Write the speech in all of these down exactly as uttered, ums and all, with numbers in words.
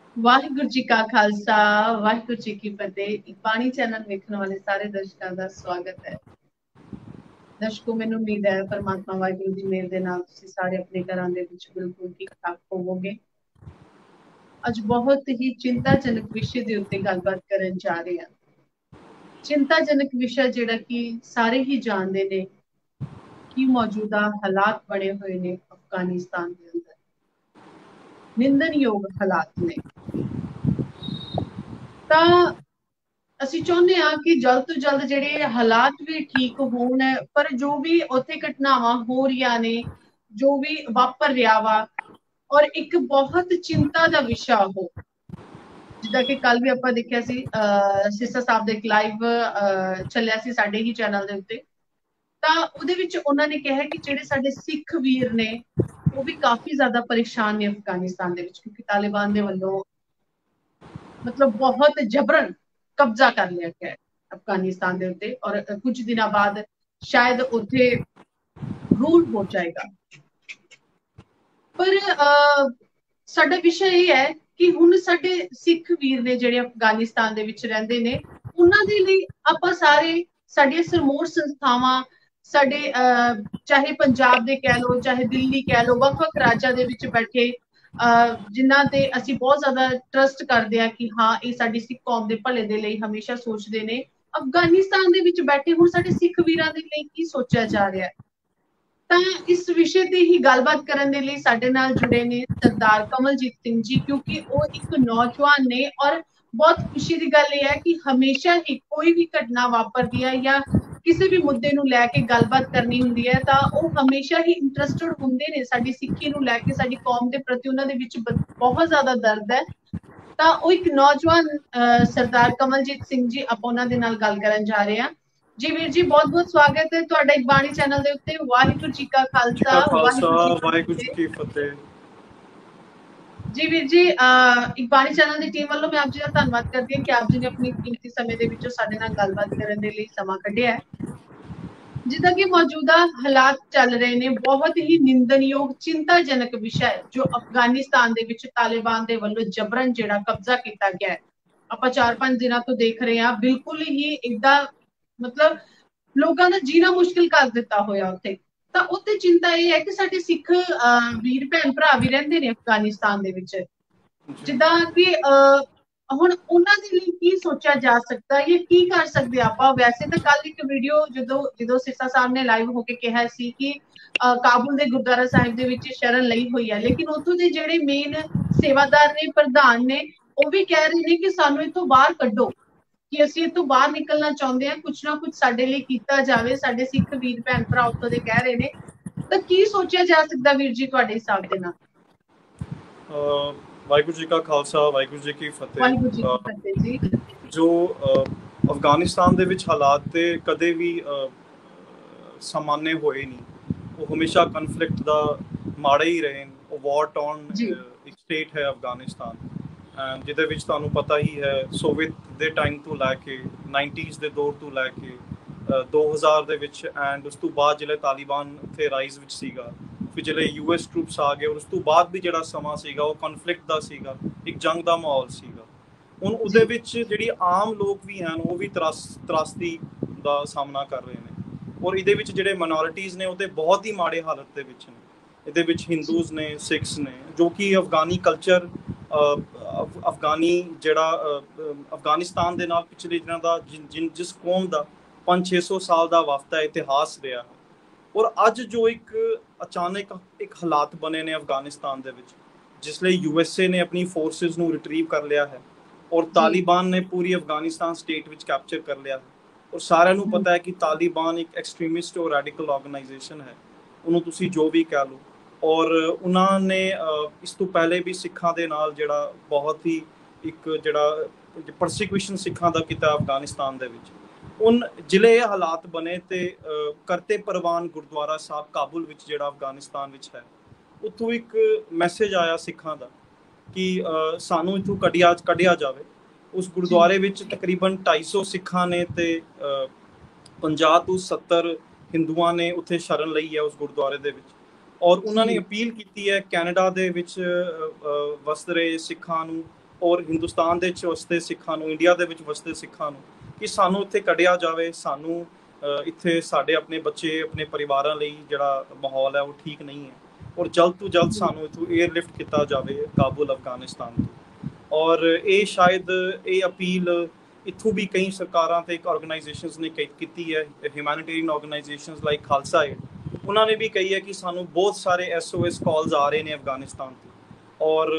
ਵਾਹਿਗੁਰੂ ਜੀ ਕਾ ਖਾਲਸਾ ਵਾਹਿਗੁਰੂ ਜੀ ਕੀ ਫਤਿਹ। ਬਾਣੀ ਚੈਨਲ ਵੇਖਣ ਵਾਲੇ ਸਾਰੇ ਦਰਸ਼ਕਾਂ ਦਾ ਸਵਾਗਤ ਹੈ। ਦਰਸ਼ਕੋ, ਮੈਨੂੰ ਉਮੀਦ ਹੈ ਪਰਮਾਤਮਾ ਵਾਹਿਗੁਰੂ ਦੀ ਮਿਹਰ ਦੇ ਨਾਲ ਤੁਸੀਂ ਸਾਰੇ ਆਪਣੇ ਘਰਾਂ ਦੇ ਵਿੱਚ ਬਿਲਕੁਲ ਠੀਕ ਠਾਕ ਹੋਵੋਗੇ। ਅੱਜ ਬਹੁਤ ਹੀ ਚਿੰਤਾਜਨਕ ਵਿਸ਼ੇ ਦੇ ਉੱਤੇ ਗੱਲਬਾਤ ਕਰਨ ਜਾ ਰਹੇ ਹਾਂ। ਚਿੰਤਾਜਨਕ ਵਿਸ਼ਾ ਜਿਹੜਾ ਕਿ ਸਾਰੇ ਹੀ ਜਾਣਦੇ ਨੇ ਕਿ ਮੌਜੂਦਾ ਹਾਲਾਤ ਬਣੇ ਹੋਏ ਨੇ ਅਫਗਾਨਿਸਤਾਨ ਦੇ ਅੰਦਰ, ਨਿੰਦਣਯੋਗ ਹਾਲਾਤ ਨੇ। ਤਾਂ ਅਸੀਂ ਚਾਹੁੰਦੇ ਹਾਂ ਕਿ ਜਲਦ ਤੋਂ ਜਲਦ ਜਿਹੜੇ ਹਾਲਾਤ ਵੀ ਠੀਕ ਹੋਣ, ਪਰ ਜੋ ਵੀ ਉੱਥੇ ਘਟਨਾਵਾਂ ਹੋ ਰਹੀਆਂ ਨੇ, ਜੋ ਵੀ ਵਾਪਰ ਰਿਹਾ ਵਾ, ਔਰ ਇੱਕ ਬਹੁਤ ਚਿੰਤਾ ਦਾ ਵਿਸ਼ਾ ਹੋ, ਜਿੱਦਾਂ ਕਿ ਕੱਲ ਵੀ ਆਪਾਂ ਦੇਖਿਆ ਸੀ ਅਹ ਸਿਸਟਰ ਸਾਹਿਬ ਦਾ ਇੱਕ ਲਾਈਵ ਚੱਲਿਆ ਸੀ ਸਾਡੇ ਹੀ ਚੈਨਲ ਦੇ ਉੱਤੇ। ਤਾਂ ਉਹਦੇ ਵਿੱਚ ਉਹਨਾਂ ਨੇ ਕਿਹਾ ਕਿ ਜਿਹੜੇ ਸਾਡੇ ਸਿੱਖ ਵੀਰ ਨੇ ਉਹ ਵੀ ਕਾਫੀ ਜ਼ਿਆਦਾ ਪਰੇਸ਼ਾਨ ਨੇ ਅਫਗਾਨਿਸਤਾਨ ਦੇ ਵਿੱਚ, ਕਿਉਂਕਿ ਤਾਲਿਬਾਨ ਦੇ ਵੱਲੋਂ ਮਤਲਬ ਬਹੁਤ ਜਬਰਨ ਕਬਜ਼ਾ ਕਰ ਲਿਆ ਗਿਆ ਅਫਗਾਨਿਸਤਾਨ ਦੇ ਉੱਤੇ, ਔਰ ਕੁਝ ਦਿਨਾਂ ਬਾਅਦ ਸ਼ਾਇਦ ਉੱਥੇ ਰੂਲ ਹੋ ਜਾਏਗਾ। ਪਰ ਅਹ ਸਾਡਾ ਵਿਸ਼ਾ ਇਹ ਹੈ ਕਿ ਹੁਣ ਸਾਡੇ ਸਿੱਖ ਵੀਰ ਨੇ ਜਿਹੜੇ ਅਫਗਾਨਿਸਤਾਨ ਦੇ ਵਿੱਚ ਰਹਿੰਦੇ ਨੇ, ਉਹਨਾਂ ਦੇ ਲਈ ਆਪਾਂ ਸਾਰੇ, ਸਾਡੀਆਂ ਸਰਮੋਰ ਸੰਸਥਾਵਾਂ, ਸਾਡੇ ਅਹ ਚਾਹੇ ਪੰਜਾਬ ਦੇ ਕਹਿ ਲਓ, ਚਾਹੇ ਦਿੱਲੀ ਕਹਿ ਲਓ, ਵੱਖ-ਵੱਖ ਰਾਜਾਂ ਦੇ ਵਿੱਚ ਬੈਠੇ ਅਹ ਜਿਨ੍ਹਾਂ ਤੇ ਅਸੀਂ ਬਹੁਤ ਜ਼ਿਆਦਾ ਟਰਸਟ ਕਰਦੇ ਹਾਂ ਕਿ ਹਾਂ ਇਹ ਸਾਡੀ ਸਿੱਖ ਕੌਮ ਦੇ ਭਲੇ ਦੇ ਲਈ ਹਮੇਸ਼ਾ ਸੋਚਦੇ ਨੇ, ਅਫਗਾਨਿਸਤਾਨ ਦੇ ਵਿੱਚ ਬੈਠੇ ਹੁਣ ਸਾਡੇ ਸਿੱਖ ਵੀਰਾਂ ਦੇ ਲਈ ਕੀ ਸੋਚਿਆ ਜਾ ਰਿਹਾ ਹੈ। ਤਾਂ ਇਸ ਵਿਸ਼ੇ ਤੇ ਹੀ ਗੱਲਬਾਤ ਕਰਨ ਦੇ ਲਈ ਸਾਡੇ ਨਾਲ ਜੁੜੇ ਨੇ ਸਰਦਾਰ ਕਮਲਜੀਤ ਸਿੰਘ ਜੀ, ਕਿਉਂਕਿ ਉਹ ਇੱਕ ਨੌਜਵਾਨ ਨੇ, ਔਰ ਬਹੁਤ ਖੁਸ਼ੀ ਦੀ ਗੱਲ ਇਹ ਹੈ ਕਿ ਹਮੇਸ਼ਾ ਹੀ ਕੋਈ ਵੀ ਘਟਨਾ ਵਾਪਰਦੀ ਹੈ ਜਾਂ ਕਿਸੇ ਵੀ ਮੁੱਦੇ ਨੂੰ ਲੈ ਕੇ ਗੱਲਬਾਤ ਕਰਨੀ ਹੁੰਦੀ ਹੈ ਤਾਂ ਉਹ ਹਮੇਸ਼ਾ ਹੀ ਇੰਟਰਸਟਡ ਹੁੰਦੇ ਨੇ ਸਾਡੀ ਸਿੱਖੀ ਨੂੰ ਲੈ ਕੇ, ਸਾਡੀ ਕੌਮ ਦੇ ਪ੍ਰਤੀ ਉਹਨਾਂ ਦੇ ਵਿੱਚ ਬਹੁਤ ਜ਼ਿਆਦਾ ਦਰਦ ਹੈ। ਤਾਂ ਉਹ ਇੱਕ ਨੌਜਵਾਨ ਅਹ ਸਰਦਾਰ ਕਮਲਜੀਤ ਸਿੰਘ ਜੀ, ਆਪਾਂ ਉਹਨਾਂ ਦੇ ਨਾਲ ਗੱਲ ਕਰਨ ਜਾ ਰਹੇ ਹਾਂ। ਜੀ ਵੀਰ ਜੀ, ਬਹੁਤ ਬਹੁਤ ਸਵਾਗਤ ਹੈ ਤੁਹਾਡਾ ਇੱਕ ਬਾਣੀ ਚੈਨਲ ਦੇ ਉੱਤੇ। ਵਾਹਿਗੁਰੂ ਜੀ ਕਾ ਖਾਲਸਾ ਵਾਹਿਗੁਰੂ ਜੀ ਕੀ ਫਤਿਹ। ਜੀ ਵੀਰ ਜੀ, ਇੱਕ ਬਾਣੀ ਚੈਨਲ ਦੀ ਟੀਮ ਵੱਲੋਂ ਮੈਂ ਆਪ ਜੀ ਦਾ ਧੰਨਵਾਦ ਕਰਦੀ ਹਾਂ ਕਿ ਆਪ ਜੀ ਨੇ ਆਪਣੀ ਕੀਮਤੀ ਸਮੇਂ ਦੇ ਵਿੱਚੋਂ ਸਾਡੇ ਨਾਲ ਗੱਲਬਾਤ ਕਰਨ ਦੇ ਲਈ ਸਮਾਂ ਕੱਢਿਆ ਹੈ। ਜਿੱਦਾਂ ਕਿ ਮੌਜੂਦਾ ਹਾਲਾਤ ਚੱਲ ਰਹੇ ਨੇ, ਬਹੁਤ ਹੀ ਨਿੰਦਣਯੋਗ ਚਿੰਤਾਜਨਕ ਵਿਸ਼ਾ ਹੈ ਜੋ ਅਫਗਾਨਿਸਤਾਨ ਦੇ ਵਿੱਚ ਤਾਲਿਬਾਨ ਦੇ ਵੱਲੋਂ ਜਬਰਨ ਜਿਹੜਾ ਕਬਜ਼ਾ ਕੀਤਾ ਗਿਆ ਹੈ। ਆਪਾਂ ਚਾਰ ਪੰਜ ਦਿਨਾਂ ਤੋਂ ਦੇਖ ਰਹੇ ਹਾਂ, ਬਿਲਕੁਲ ਹੀ ਏਦਾਂ ਮਤਲਬ ਲੋਕਾਂ ਦਾ ਜੀਣਾ ਮੁਸ਼ਕਿਲ ਕਰ ਦਿੱਤਾ ਹੋਇਆ ਉੱਥੇ। ਤਾਂ ਉੱਥੇ ਚਿੰਤਾ ਇਹ ਹੈ ਕਿ ਸਾਡੇ ਸਿੱਖ ਅਹ ਵੀਰ ਭੈਣ ਭਰਾ ਵੀ ਰਹਿੰਦੇ ਨੇ ਅਫਗਾਨਿਸਤਾਨ ਦੇ ਵਿੱਚ, ਜਿੱਦਾਂ ਕਿ ਅਹ ਹੁਣ ਉਹਨਾਂ ਦੇ ਲਈ ਕੀ ਸੋਚਿਆ ਜਾ ਸਕਦਾ ਜਾਂ ਕੀ ਕਰ ਸਕਦੇ ਆਪਾਂ। ਵੈਸੇ ਤਾਂ ਕੱਲ ਇੱਕ ਵੀਡੀਓ ਜਦੋਂ ਜਦੋਂ ਸਿਰਸਾ ਸਾਹਿਬ ਨੇ ਲਾਈਵ ਹੋ ਕੇ ਕਿਹਾ ਸੀ ਕਿ ਕਾਬੁਲ ਦੇ ਗੁਰਦੁਆਰਾ ਸਾਹਿਬ ਦੇ ਵਿੱਚ ਸ਼ਰਨ ਲਈ ਹੋਈ ਹੈ, ਲੇਕਿਨ ਉੱਥੋਂ ਦੇ ਜਿਹੜੇ ਮੇਨ ਸੇਵਾਦਾਰ ਨੇ, ਪ੍ਰਧਾਨ ਨੇ, ਉਹ ਵੀ ਕਹਿ ਰਹੇ ਨੇ ਕਿ ਸਾਨੂੰ ਇੱਥੋਂ ਬਾਹਰ ਕੱਢੋ, ਕਿ ਅਸੀਂ ਇੱਥੋਂ ਬਾਹਰ ਨਿਕਲਣਾ ਚਾਹੁੰਦੇ ਹਾਂ, ਕੁਛ ਨਾ ਕੁਛ ਸਾਡੇ ਲਈ ਕੀਤਾ ਜਾਵੇ। ਸਾਡੇ ਸਿੱਖ ਵੀਰ ਭੈਣ ਭਰਾ ਉੱਥੋਂ ਦੇ ਕਹਿ ਰਹੇ ਨੇ। ਤਾਂ ਕੀ ਸੋਚਿਆ ਜਾ ਸਕਦਾ ਵੀਰ ਜੀ ਤੁਹਾਡੇ ਹਿਸਾਬ ਦੇ ਨਾਲ? ਵਾਹਿਗੁਰੂ ਜੀ ਕਾ ਖਾਲਸਾ, ਵਾਹਿਗੁਰੂ ਜੀ ਕੀ ਫਤਿਹ। ਵਾਹਿਗੁਰੂ ਜੀ ਕੀ ਫਤਿਹ ਜੀ। ਜੋ ਅਫਗਾਨਿਸਤਾਨ ਦੇ ਵਿੱਚ ਹਾਲਾਤ ਤੇ ਕਦੇ ਵੀ ਸਾਮਾਨੇ ਹੋਏ ਨਹੀਂ, ਉਹ ਹਮੇਸ਼ਾ ਕਨਫਲਿਕਟ ਦਾ ਮਾੜੇ ਹੀ ਰਹੇ। ਉਹ ਵਾਰ ਟੌਰਨ ਇੱਕ ਸਟੇਟ ਹੈ ਅਫਗਾਨਿਸਤਾਨ, ਜਿਹਦੇ ਵਿੱਚ ਤੁਹਾਨੂੰ ਪਤਾ ਹੀ ਹੈ ਸੋਵੀਅਤ ਦੇ ਟਾਈਮ ਤੋਂ ਲੈ ਕੇ ਨਾਈਨਟੀਜ਼ ਦੇ ਦੌਰ ਤੋਂ ਲੈ ਕੇ ਦੋ ਹਜ਼ਾਰ ਦੇ ਵਿੱਚ, ਐਂਡ ਉਸ ਤੋਂ ਬਾਅਦ ਜਿਹੜੇ ਤਾਲਿਬਾਨ ਉੱਥੇ ਰਾਈਜ਼ ਵਿੱਚ ਸੀਗਾ, ਫਿਰ ਜਿਹੜੇ ਯੂ ਐਸ ਟਰੂਪਸ ਆ ਗਏ, ਔਰ ਉਸ ਤੋਂ ਬਾਅਦ ਵੀ ਜਿਹੜਾ ਸਮਾਂ ਸੀਗਾ ਉਹ ਕਨਫਲਿਕਟ ਦਾ ਸੀਗਾ, ਇੱਕ ਜੰਗ ਦਾ ਮਾਹੌਲ ਸੀਗਾ। ਹੁਣ ਉਹਦੇ ਵਿੱਚ ਜਿਹੜੀ ਆਮ ਲੋਕ ਵੀ ਹਨ ਉਹ ਵੀ ਤਰਾਸ ਤਰਾਸਦੀ ਦਾ ਸਾਹਮਣਾ ਕਰ ਰਹੇ ਨੇ, ਔਰ ਇਹਦੇ ਵਿੱਚ ਜਿਹੜੇ ਮਾਈਨੋਰਿਟੀਜ਼ ਨੇ ਉਹ ਤੇ ਬਹੁਤ ਹੀ ਮਾੜੇ ਹਾਲਤ ਦੇ ਵਿੱਚ ਨੇ। ਇਹਦੇ ਵਿੱਚ ਹਿੰਦੂਜ਼ ਨੇ, ਸਿੱਖਸ ਨੇ, ਜੋ ਕਿ ਅਫਗਾਨੀ ਕਲਚਰ, ਅਫਗਾਨੀ ਜਿਹੜਾ ਅਫਗਾਨਿਸਤਾਨ ਦੇ ਨਾਲ ਪਿਛਲੇ ਦਿਨਾਂ ਦਾ ਜਿਸ ਕੌਮ ਦਾ ਪੰਜ ਛੇ ਸੌ ਸਾਲ ਦਾ ਵਫਦਾ ਇਤਿਹਾਸ ਰਿਹਾ, ਔਰ ਅੱਜ ਜੋ ਇੱਕ ਅਚਾਨਕ ਇੱਕ ਹਾਲਾਤ ਬਣੇ ਨੇ ਅਫਗਾਨਿਸਤਾਨ ਦੇ ਵਿੱਚ, ਜਿਸ ਲਈ ਯੂ ਐਸ ਏ ਨੇ ਆਪਣੀ ਫੋਰਸਿਸ ਨੂੰ ਰਿਟਰੀਵ ਕਰ ਲਿਆ ਹੈ, ਔਰ ਤਾਲਿਬਾਨ ਨੇ ਪੂਰੀ ਅਫਗਾਨਿਸਤਾਨ ਸਟੇਟ ਵਿੱਚ ਕੈਪਚਰ ਕਰ ਲਿਆ ਹੈ। ਔਰ ਸਾਰਿਆਂ ਨੂੰ ਪਤਾ ਹੈ ਕਿ ਤਾਲਿਬਾਨ ਇੱਕ ਐਕਸਟ੍ਰੀਮਿਸਟ ਔਰ ਰੈਡੀਕਲ ਆਰਗੇਨਾਈਜੇਸ਼ਨ ਹੈ, ਉਹਨੂੰ ਤੁਸੀਂ ਜੋ ਵੀ ਕਹਿ ਲਓ। ਔਰ ਉਹਨਾਂ ਨੇ ਇਸ ਤੋਂ ਪਹਿਲੇ ਵੀ ਸਿੱਖਾਂ ਦੇ ਨਾਲ ਜਿਹੜਾ ਬਹੁਤ ਹੀ ਇੱਕ ਜਿਹੜਾ ਪਰਸੀਕਿਊਸ਼ਨ ਸਿੱਖਾਂ ਦਾ ਕੀਤਾ ਅਫਗਾਨਿਸਤਾਨ ਦੇ ਵਿੱਚ। ਹੁਣ ਜ਼ਿਲ੍ਹੇ ਇਹ ਹਾਲਾਤ ਬਣੇ ਤੇ ਕਰਤੇ ਪਰਵਾਨ ਗੁਰਦੁਆਰਾ ਸਾਹਿਬ ਕਾਬੁਲ ਵਿੱਚ ਜਿਹੜਾ ਅਫਗਾਨਿਸਤਾਨ ਵਿੱਚ ਹੈ, ਉੱਥੋਂ ਇੱਕ ਮੈਸੇਜ ਆਇਆ ਸਿੱਖਾਂ ਦਾ ਕਿ ਸਾਨੂੰ ਇੱਥੋਂ ਕੱਢਿਆ ਕੱਢਿਆ ਜਾਵੇ। ਉਸ ਗੁਰਦੁਆਰੇ ਵਿੱਚ ਤਕਰੀਬਨ ਢਾਈ ਸੌ ਸਿੱਖਾਂ ਨੇ ਤੇ ਪੰਜਾਹ ਤੋਂ ਸੱਤਰ ਹਿੰਦੂਆਂ ਨੇ ਉੱਥੇ ਸ਼ਰਨ ਲਈ ਹੈ ਉਸ ਗੁਰਦੁਆਰੇ ਦੇ ਵਿੱਚ। ਔਰ ਉਹਨਾਂ ਨੇ ਅਪੀਲ ਕੀਤੀ ਹੈ ਕੈਨੇਡਾ ਦੇ ਵਿੱਚ ਵਸ ਰਹੇ ਸਿੱਖਾਂ ਨੂੰ ਔਰ ਹਿੰਦੁਸਤਾਨ ਦੇ ਵਿੱਚ ਵਸਦੇ ਸਿੱਖਾਂ ਨੂੰ, ਇੰਡੀਆ ਦੇ ਵਿੱਚ ਵਸਦੇ ਸਿੱਖਾਂ ਨੂੰ ਕਿ ਸਾਨੂੰ ਇੱਥੇ ਕੱਢਿਆ ਜਾਵੇ, ਸਾਨੂੰ ਇੱਥੇ ਸਾਡੇ ਆਪਣੇ ਬੱਚੇ ਆਪਣੇ ਪਰਿਵਾਰਾਂ ਲਈ ਜਿਹੜਾ ਮਾਹੌਲ ਹੈ ਉਹ ਠੀਕ ਨਹੀਂ ਹੈ, ਔਰ ਜਲਦ ਤੋਂ ਜਲਦ ਸਾਨੂੰ ਇੱਥੋਂ ਏਅਰਲਿਫਟ ਕੀਤਾ ਜਾਵੇ ਕਾਬੁਲ ਅਫਗਾਨਿਸਤਾਨ ਤੋਂ। ਔਰ ਇਹ ਸ਼ਾਇਦ ਇਹ ਅਪੀਲ ਇੱਥੋਂ ਵੀ ਕਈ ਸਰਕਾਰਾਂ ਤੇ ਆਰਗੇਨਾਈਜੇਸ਼ਨਸ ਨੇ ਕੀਤੀ ਹੈ, humanitarian organisations like Khalsa Aid, ਉਹਨਾਂ ਨੇ ਵੀ ਕਹੀ ਹੈ ਕਿ ਸਾਨੂੰ ਬਹੁਤ ਸਾਰੇ ਐਸ ਓ ਐਸ ਕਾਲਸ ਆ ਰਹੇ ਨੇ ਅਫਗਾਨਿਸਤਾਨ ਤੋਂ, ਔਰ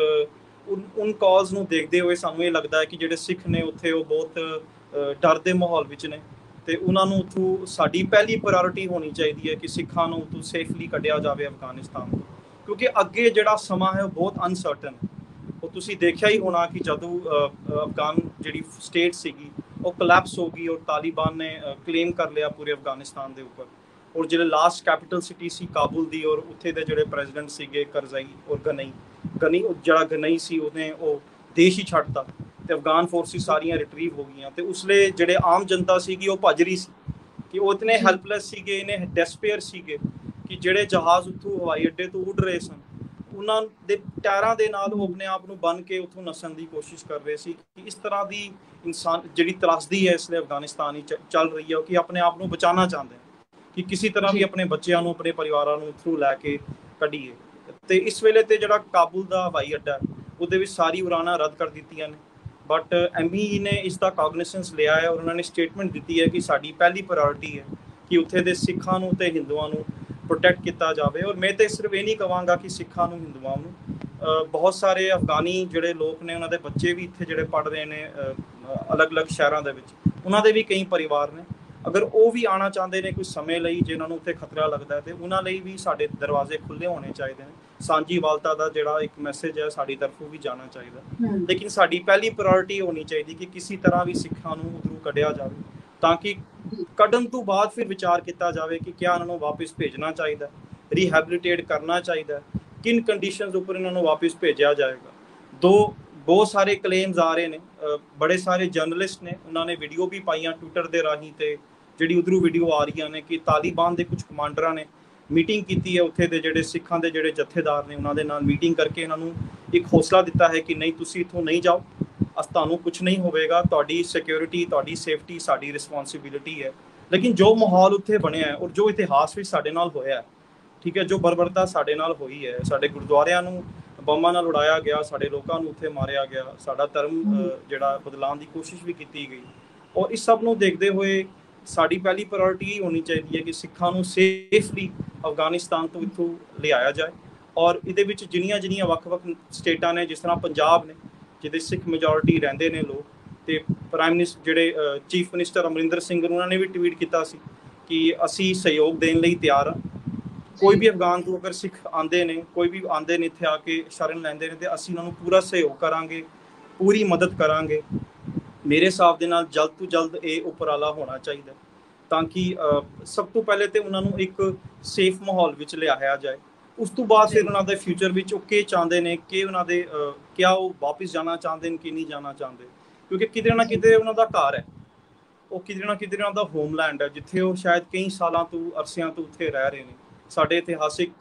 ਉਨ ਕਾਲਸ ਨੂੰ ਦੇਖਦੇ ਹੋਏ ਸਾਨੂੰ ਇਹ ਲੱਗਦਾ ਹੈ ਕਿ ਜਿਹੜੇ ਸਿੱਖ ਨੇ ਉੱਥੇ ਉਹ ਬਹੁਤ ਡਰ ਦੇ ਮਾਹੌਲ ਵਿੱਚ ਨੇ, ਤੇ ਉਹਨਾਂ ਨੂੰ ਉੱਥੋਂ ਸਾਡੀ ਪਹਿਲੀ ਪ੍ਰਾਇੋਰਟੀ ਹੋਣੀ ਚਾਹੀਦੀ ਹੈ ਕਿ ਸਿੱਖਾਂ ਨੂੰ ਉੱਥੋਂ ਸੇਫਲੀ ਕੱਢਿਆ ਜਾਵੇ ਅਫਗਾਨਿਸਤਾਨ ਤੋਂ, ਕਿਉਂਕਿ ਅੱਗੇ ਜਿਹੜਾ ਸਮਾਂ ਹੈ ਉਹ ਬਹੁਤ ਅਨਸਰਟਨ ਹੈ। ਉਹ ਤੁਸੀਂ ਦੇਖਿਆ ਹੀ ਹੋਣਾ ਕਿ ਜਦੋਂ ਅਫਗਾਨ ਜਿਹੜੀ ਸਟੇਟ ਸੀਗੀ ਉਹ ਕਲੈਪਸ ਹੋ ਗਈ ਔਰ ਤਾਲਿਬਾਨ ਨੇ ਕਲੇਮ ਕਰ ਲਿਆ ਪੂਰੇ ਅਫਗਾਨਿਸਤਾਨ ਦੇ ਉੱਪਰ, ਔਰ ਜਿਹੜੇ ਲਾਸਟ ਕੈਪੀਟਲ ਸਿਟੀ ਸੀ ਕਾਬੁਲ ਦੀ, ਔਰ ਉੱਥੇ ਦੇ ਜਿਹੜੇ ਪ੍ਰੈਜ਼ੀਡੈਂਟ ਸੀਗੇ ਕਰਜ਼ਾਈ ਔਰ ਗਨਈ ਗਨੀ ਜਿਹੜਾ ਗਨਈ ਸੀ ਉਹਨੇ ਉਹ ਦੇਸ਼ ਹੀ ਛੱਡਤਾ ਤੇ ਅਫਗਾਨ ਫੋਰਸਿਸ ਸਾਰੀਆਂ ਰਿਟਰੀਵ ਹੋ ਗਈਆਂ। ਤੇ ਉਸਲੇ ਜਿਹੜੇ ਆਮ ਜਨਤਾ ਸੀਗੀ ਉਹ ਭੱਜ ਰਹੀ ਸੀ ਕਿ ਉਹ ਇਤਨੇ ਹੈਲਪਲੈਸ ਸੀਗੇ, ਇਹਨੇ ਡੈਸਪੇਅਰ ਸੀਗੇ ਕਿ ਜਿਹੜੇ ਜਹਾਜ਼ ਉੱਥੋਂ ਹਵਾਈ ਅੱਡੇ ਤੋਂ ਉੱਡ ਰਹੇ ਸਨ ਉਹਨਾਂ ਦੇ ਟਾਇਰਾਂ ਦੇ ਨਾਲ ਉਹ ਆਪਣੇ ਆਪ ਨੂੰ ਬੰਨ੍ਹ ਕੇ ਉੱਥੋਂ ਨਸਣ ਦੀ ਕੋਸ਼ਿਸ਼ ਕਰ ਰਹੇ ਸੀ। ਕਿ ਇਸ ਤਰ੍ਹਾਂ ਦੀ ਇਨਸਾਨ ਜਿਹੜੀ ਤਰਾਸਦੀ ਹੈ ਇਸ ਲਈ ਅਫਗਾਨਿਸਤਾਨ ਹੀ ਚੱਲ ਰਹੀ ਹੈ ਕਿ ਆਪਣੇ ਆਪ ਨੂੰ ਬਚਾਉਣਾ ਚਾਹੁੰਦੇ ਕਿ ਕਿਸੇ ਤਰ੍ਹਾਂ ਵੀ ਆਪਣੇ ਬੱਚਿਆਂ ਨੂੰ ਆਪਣੇ ਪਰਿਵਾਰਾਂ ਨੂੰ ਥਰੂ ਲੈ ਕੇ ਕੱਢੀਏ। ਤੇ ਇਸ ਵੇਲੇ ਤੇ ਜਿਹੜਾ ਕਾਬੁਲ ਦਾ ਹਵਾਈ ਅੱਡਾ ਉਹਦੇ ਵਿੱਚ ਸਾਰੀ ਉਡਾਨਾਂ ਰੱਦ ਕਰ ਦਿੱਤੀਆਂ ਨੇ, ਬਟ ਐਮ ਈ ਨੇ ਇਸ ਦਾ ਕਾਗਨੀਸੈਂਸ ਲਿਆ ਹੈ ਔਰ ਉਹਨਾਂ ਨੇ ਸਟੇਟਮੈਂਟ ਦਿੱਤੀ ਹੈ ਕਿ ਸਾਡੀ ਪਹਿਲੀ ਪ੍ਰਾਇੋਰਟੀ ਹੈ ਕਿ ਉੱਥੇ ਦੇ ਸਿੱਖਾਂ ਨੂੰ ਤੇ ਹਿੰਦੂਆਂ ਨੂੰ ਪ੍ਰੋਟੈਕਟ ਕੀਤਾ ਜਾਵੇ। ਔਰ ਮੈਂ ਤੇ ਸਿਰਫ ਇਹ ਨਹੀਂ ਕਹਾਂਗਾ ਕਿ ਸਿੱਖਾਂ ਨੂੰ ਹਿੰਦੂਆਂ ਨੂੰ, ਬਹੁਤ ਸਾਰੇ ਅਫਗਾਨੀ ਜਿਹੜੇ ਲੋਕ ਨੇ ਉਹਨਾਂ ਦੇ ਬੱਚੇ ਵੀ ਇੱਥੇ ਜਿਹੜੇ ਪੜ੍ਹ ਰਹੇ ਨੇ ਅਲੱਗ-ਅਲੱਗ ਸ਼ਹਿਰਾਂ ਦੇ ਵਿੱਚ, ਉਹਨਾਂ ਦੇ ਵੀ ਕਈ ਪਰਿਵਾਰ ਨੇ, ਅਗਰ ਉਹ ਵੀ ਆਉਣਾ ਚਾਹੁੰਦੇ ਨੇ ਕੁਝ ਸਮੇਂ ਲਈ ਜੇ ਉਹਨਾਂ ਨੂੰ ਉੱਥੇ ਖਤਰਾ ਲੱਗਦਾ ਹੈ ਤੇ ਉਹਨਾਂ ਲਈ ਵੀ ਸਾਡੇ ਦਰਵਾਜ਼ੇ ਖੁੱਲ੍ਹੇ ਹੋਣੇ ਚਾਹੀਦੇ ਨੇ। ਸਾਂਝੀਵਾਲਤਾ ਦਾ ਜਿਹੜਾ ਇੱਕ ਮੈਸੇਜ ਹੈ ਸਾਡੀ ਤਰਫੋਂ ਵੀ ਜਾਣਾ ਚਾਹੀਦਾ, ਲੇਕਿਨ ਸਾਡੀ ਪਹਿਲੀ ਪ੍ਰਾਇੋਰਟੀ ਹੋਣੀ ਚਾਹੀਦੀ ਕਿ ਕਿਸੇ ਤਰ੍ਹਾਂ ਵੀ ਸਿੱਖਾਂ ਨੂੰ ਉੱਧਰੋਂ ਕੱਢਿਆ ਜਾਵੇ ਤਾਂ ਕਿ ਕੱਢਣ ਤੋਂ ਬਾਅਦ ਫਿਰ ਵਿਚਾਰ ਕੀਤਾ ਜਾਵੇ ਕਿ ਕਿਆ ਉਹਨਾਂ ਨੂੰ ਵਾਪਸ ਭੇਜਣਾ ਚਾਹੀਦਾ, ਰੀਹੈਬਿਲਿਟੇਟ ਕਰਨਾ ਚਾਹੀਦਾ, ਕਿਨ ਕੰਡੀਸ਼ਨਸ ਉੱਪਰ ਇਹਨਾਂ ਨੂੰ ਵਾਪਸ ਭੇਜਿਆ ਜਾਏਗਾ। ਦੋ ਬਹੁਤ ਸਾਰੇ ਕਲੇਮਸ ਆ ਰਹੇ ਨੇ, ਬੜੇ ਸਾਰੇ ਜਰਨਲਿਸਟ ਨੇ ਉਹਨਾਂ ਨੇ ਵੀਡੀਓ ਵੀ ਪਾਈਆਂ ਟਵਿੱਟਰ ਦੇ ਰਾਹੀਂ ਤੇ ਜਿਹੜੀ ਉਧਰੋਂ ਵੀਡੀਓ ਆ ਰਹੀਆਂ ਨੇ ਕਿ ਤਾਲਿਬਾਨ ਦੇ ਕੁਝ ਕਮਾਂਡਰਾਂ ਨੇ ਮੀਟਿੰਗ ਕੀਤੀ ਹੈ ਉੱਥੇ ਦੇ ਜਿਹੜੇ ਸਿੱਖਾਂ ਦੇ ਜਿਹੜੇ ਜਥੇਦਾਰ ਨੇ ਉਹਨਾਂ ਦੇ ਨਾਲ ਮੀਟਿੰਗ ਕਰਕੇ ਇਹਨਾਂ ਨੂੰ ਇੱਕ ਹੌਸਲਾ ਦਿੱਤਾ ਹੈ ਕਿ ਨਹੀਂ ਤੁਸੀਂ ਇੱਥੋਂ ਨਹੀਂ ਜਾਓ, ਅਸ ਤੁਹਾਨੂੰ ਕੁਝ ਨਹੀਂ ਹੋਵੇਗਾ, ਤੁਹਾਡੀ ਸਿਕਿਉਰਿਟੀ ਤੁਹਾਡੀ ਸੇਫਟੀ ਸਾਡੀ ਰਿਸਪੌਂਸਿਬਿਲਿਟੀ ਹੈ। ਲੇਕਿਨ ਜੋ ਮਾਹੌਲ ਉੱਥੇ ਬਣਿਆ ਹੈ ਔਰ ਜੋ ਇਤਿਹਾਸ ਵਿੱਚ ਸਾਡੇ ਨਾਲ ਹੋਇਆ, ਠੀਕ ਹੈ, ਜੋ ਬਰਬਰਤਾ ਸਾਡੇ ਨਾਲ ਹੋਈ ਹੈ, ਸਾਡੇ ਗੁਰਦੁਆਰਿਆਂ ਨੂੰ ਬੰਬਾਂ ਨਾਲ ਉਡਾਇਆ ਗਿਆ, ਸਾਡੇ ਲੋਕਾਂ ਨੂੰ ਉੱਥੇ ਮਾਰਿਆ ਗਿਆ, ਸਾਡਾ ਧਰਮ ਜਿਹੜਾ ਬਦਲਾਉਣ ਦੀ ਕੋਸ਼ਿਸ਼ ਵੀ ਕੀਤੀ ਗਈ, ਔਰ ਇਸ ਸਭ ਨੂੰ ਦੇਖਦੇ ਹੋਏ ਸਾਡੀ ਪਹਿਲੀ ਪ੍ਰਾਇੋਰਟੀ ਹੋਣੀ ਚਾਹੀਦੀ ਹੈ ਕਿ ਸਿੱਖਾਂ ਨੂੰ ਸੇਫਲੀ ਅਫਗਾਨਿਸਤਾਨ ਤੋਂ ਇੱਥੋਂ ਲਿਆਇਆ ਜਾਏ। ਔਰ ਇਹਦੇ ਵਿੱਚ ਜਿੰਨੀਆਂ ਜਿੰਨੀਆਂ ਵੱਖ-ਵੱਖ ਸਟੇਟਾਂ ਨੇ, ਜਿਸ ਤਰ੍ਹਾਂ ਪੰਜਾਬ ਨੇ ਜਿਹਦੇ ਸਿੱਖ ਮੈਜੋਰਿਟੀ ਰਹਿੰਦੇ ਨੇ ਲੋਕ, ਤੇ ਪ੍ਰਾਈਮ ਮਿਨਿਸਟਰ ਜਿਹੜੇ ਚੀਫ ਮਿਨਿਸਟਰ ਅਮਰਿੰਦਰ ਸਿੰਘ ਉਹਨਾਂ ਨੇ ਵੀ ਟਵੀਟ ਕੀਤਾ ਸੀ ਕਿ ਅਸੀਂ ਸਹਿਯੋਗ ਦੇਣ ਲਈ ਤਿਆਰ ਹਾਂ, ਕੋਈ ਵੀ ਅਫਗਾਨ ਤੋਂ ਅਗਰ ਸਿੱਖ ਆਉਂਦੇ ਨੇ, ਕੋਈ ਵੀ ਆਉਂਦੇ ਨੇ ਇੱਥੇ ਆ ਕੇ ਸ਼ਰਨ ਲੈਂਦੇ ਨੇ ਤੇ ਅਸੀਂ ਉਹਨਾਂ ਨੂੰ ਪੂਰਾ ਸਹਿਯੋਗ ਕਰਾਂਗੇ, ਪੂਰੀ ਮਦਦ ਕਰਾਂਗੇ। ਮੇਰੇ ਹਿਸਾਬ ਦੇ ਨਾਲ ਜਲਦ ਤੋਂ ਜਲਦ ਇਹ ਉਪਰਾਲਾ ਹੋਣਾ ਚਾਹੀਦਾ ਤਾਂ ਕਿ ਸਭ ਤੋਂ ਪਹਿਲੇ ਤੇ ਉਹਨਾਂ ਨੂੰ ਇੱਕ ਸੇਫ ਮਾਹੌਲ ਵਿੱਚ ਲਿਆਇਆ ਜਾਏ, ਉਸ ਤੋਂ ਬਾਅਦ ਫਿਰ ਉਹਨਾਂ ਦੇ ਫਿਊਚਰ ਵਿੱਚ ਉਹ ਕੀ ਚਾਹੁੰਦੇ ਨੇ ਕਿ ਉਹਨਾਂ ਦੇ ਕਿਆ ਉਹ ਵਾਪਸ ਜਾਣਾ ਚਾਹੁੰਦੇ ਨੇ ਕਿ ਨਹੀਂ ਜਾਣਾ ਚਾਹੁੰਦੇ, ਕਿਉਂਕਿ ਕਿਤੇ ਨਾ ਕਿਤੇ ਉਹਨਾਂ ਦਾ ਘਰ ਹੈ, ਉਹ ਕਿਤੇ ਨਾ ਕਿਤੇ ਉਹਨਾਂ ਦਾ ਹੋਮਲੈਂਡ ਹੈ ਜਿੱਥੇ ਉਹ ਸ਼ਾਇਦ ਕਈ ਸਾਲਾਂ ਤੋਂ ਅਰਸਿਆਂ ਤੋਂ ਉੱਥੇ ਰਹਿ ਰਹੇ ਨੇ। ਸਾਡੇ ਇਤਿਹਾਸਿਕ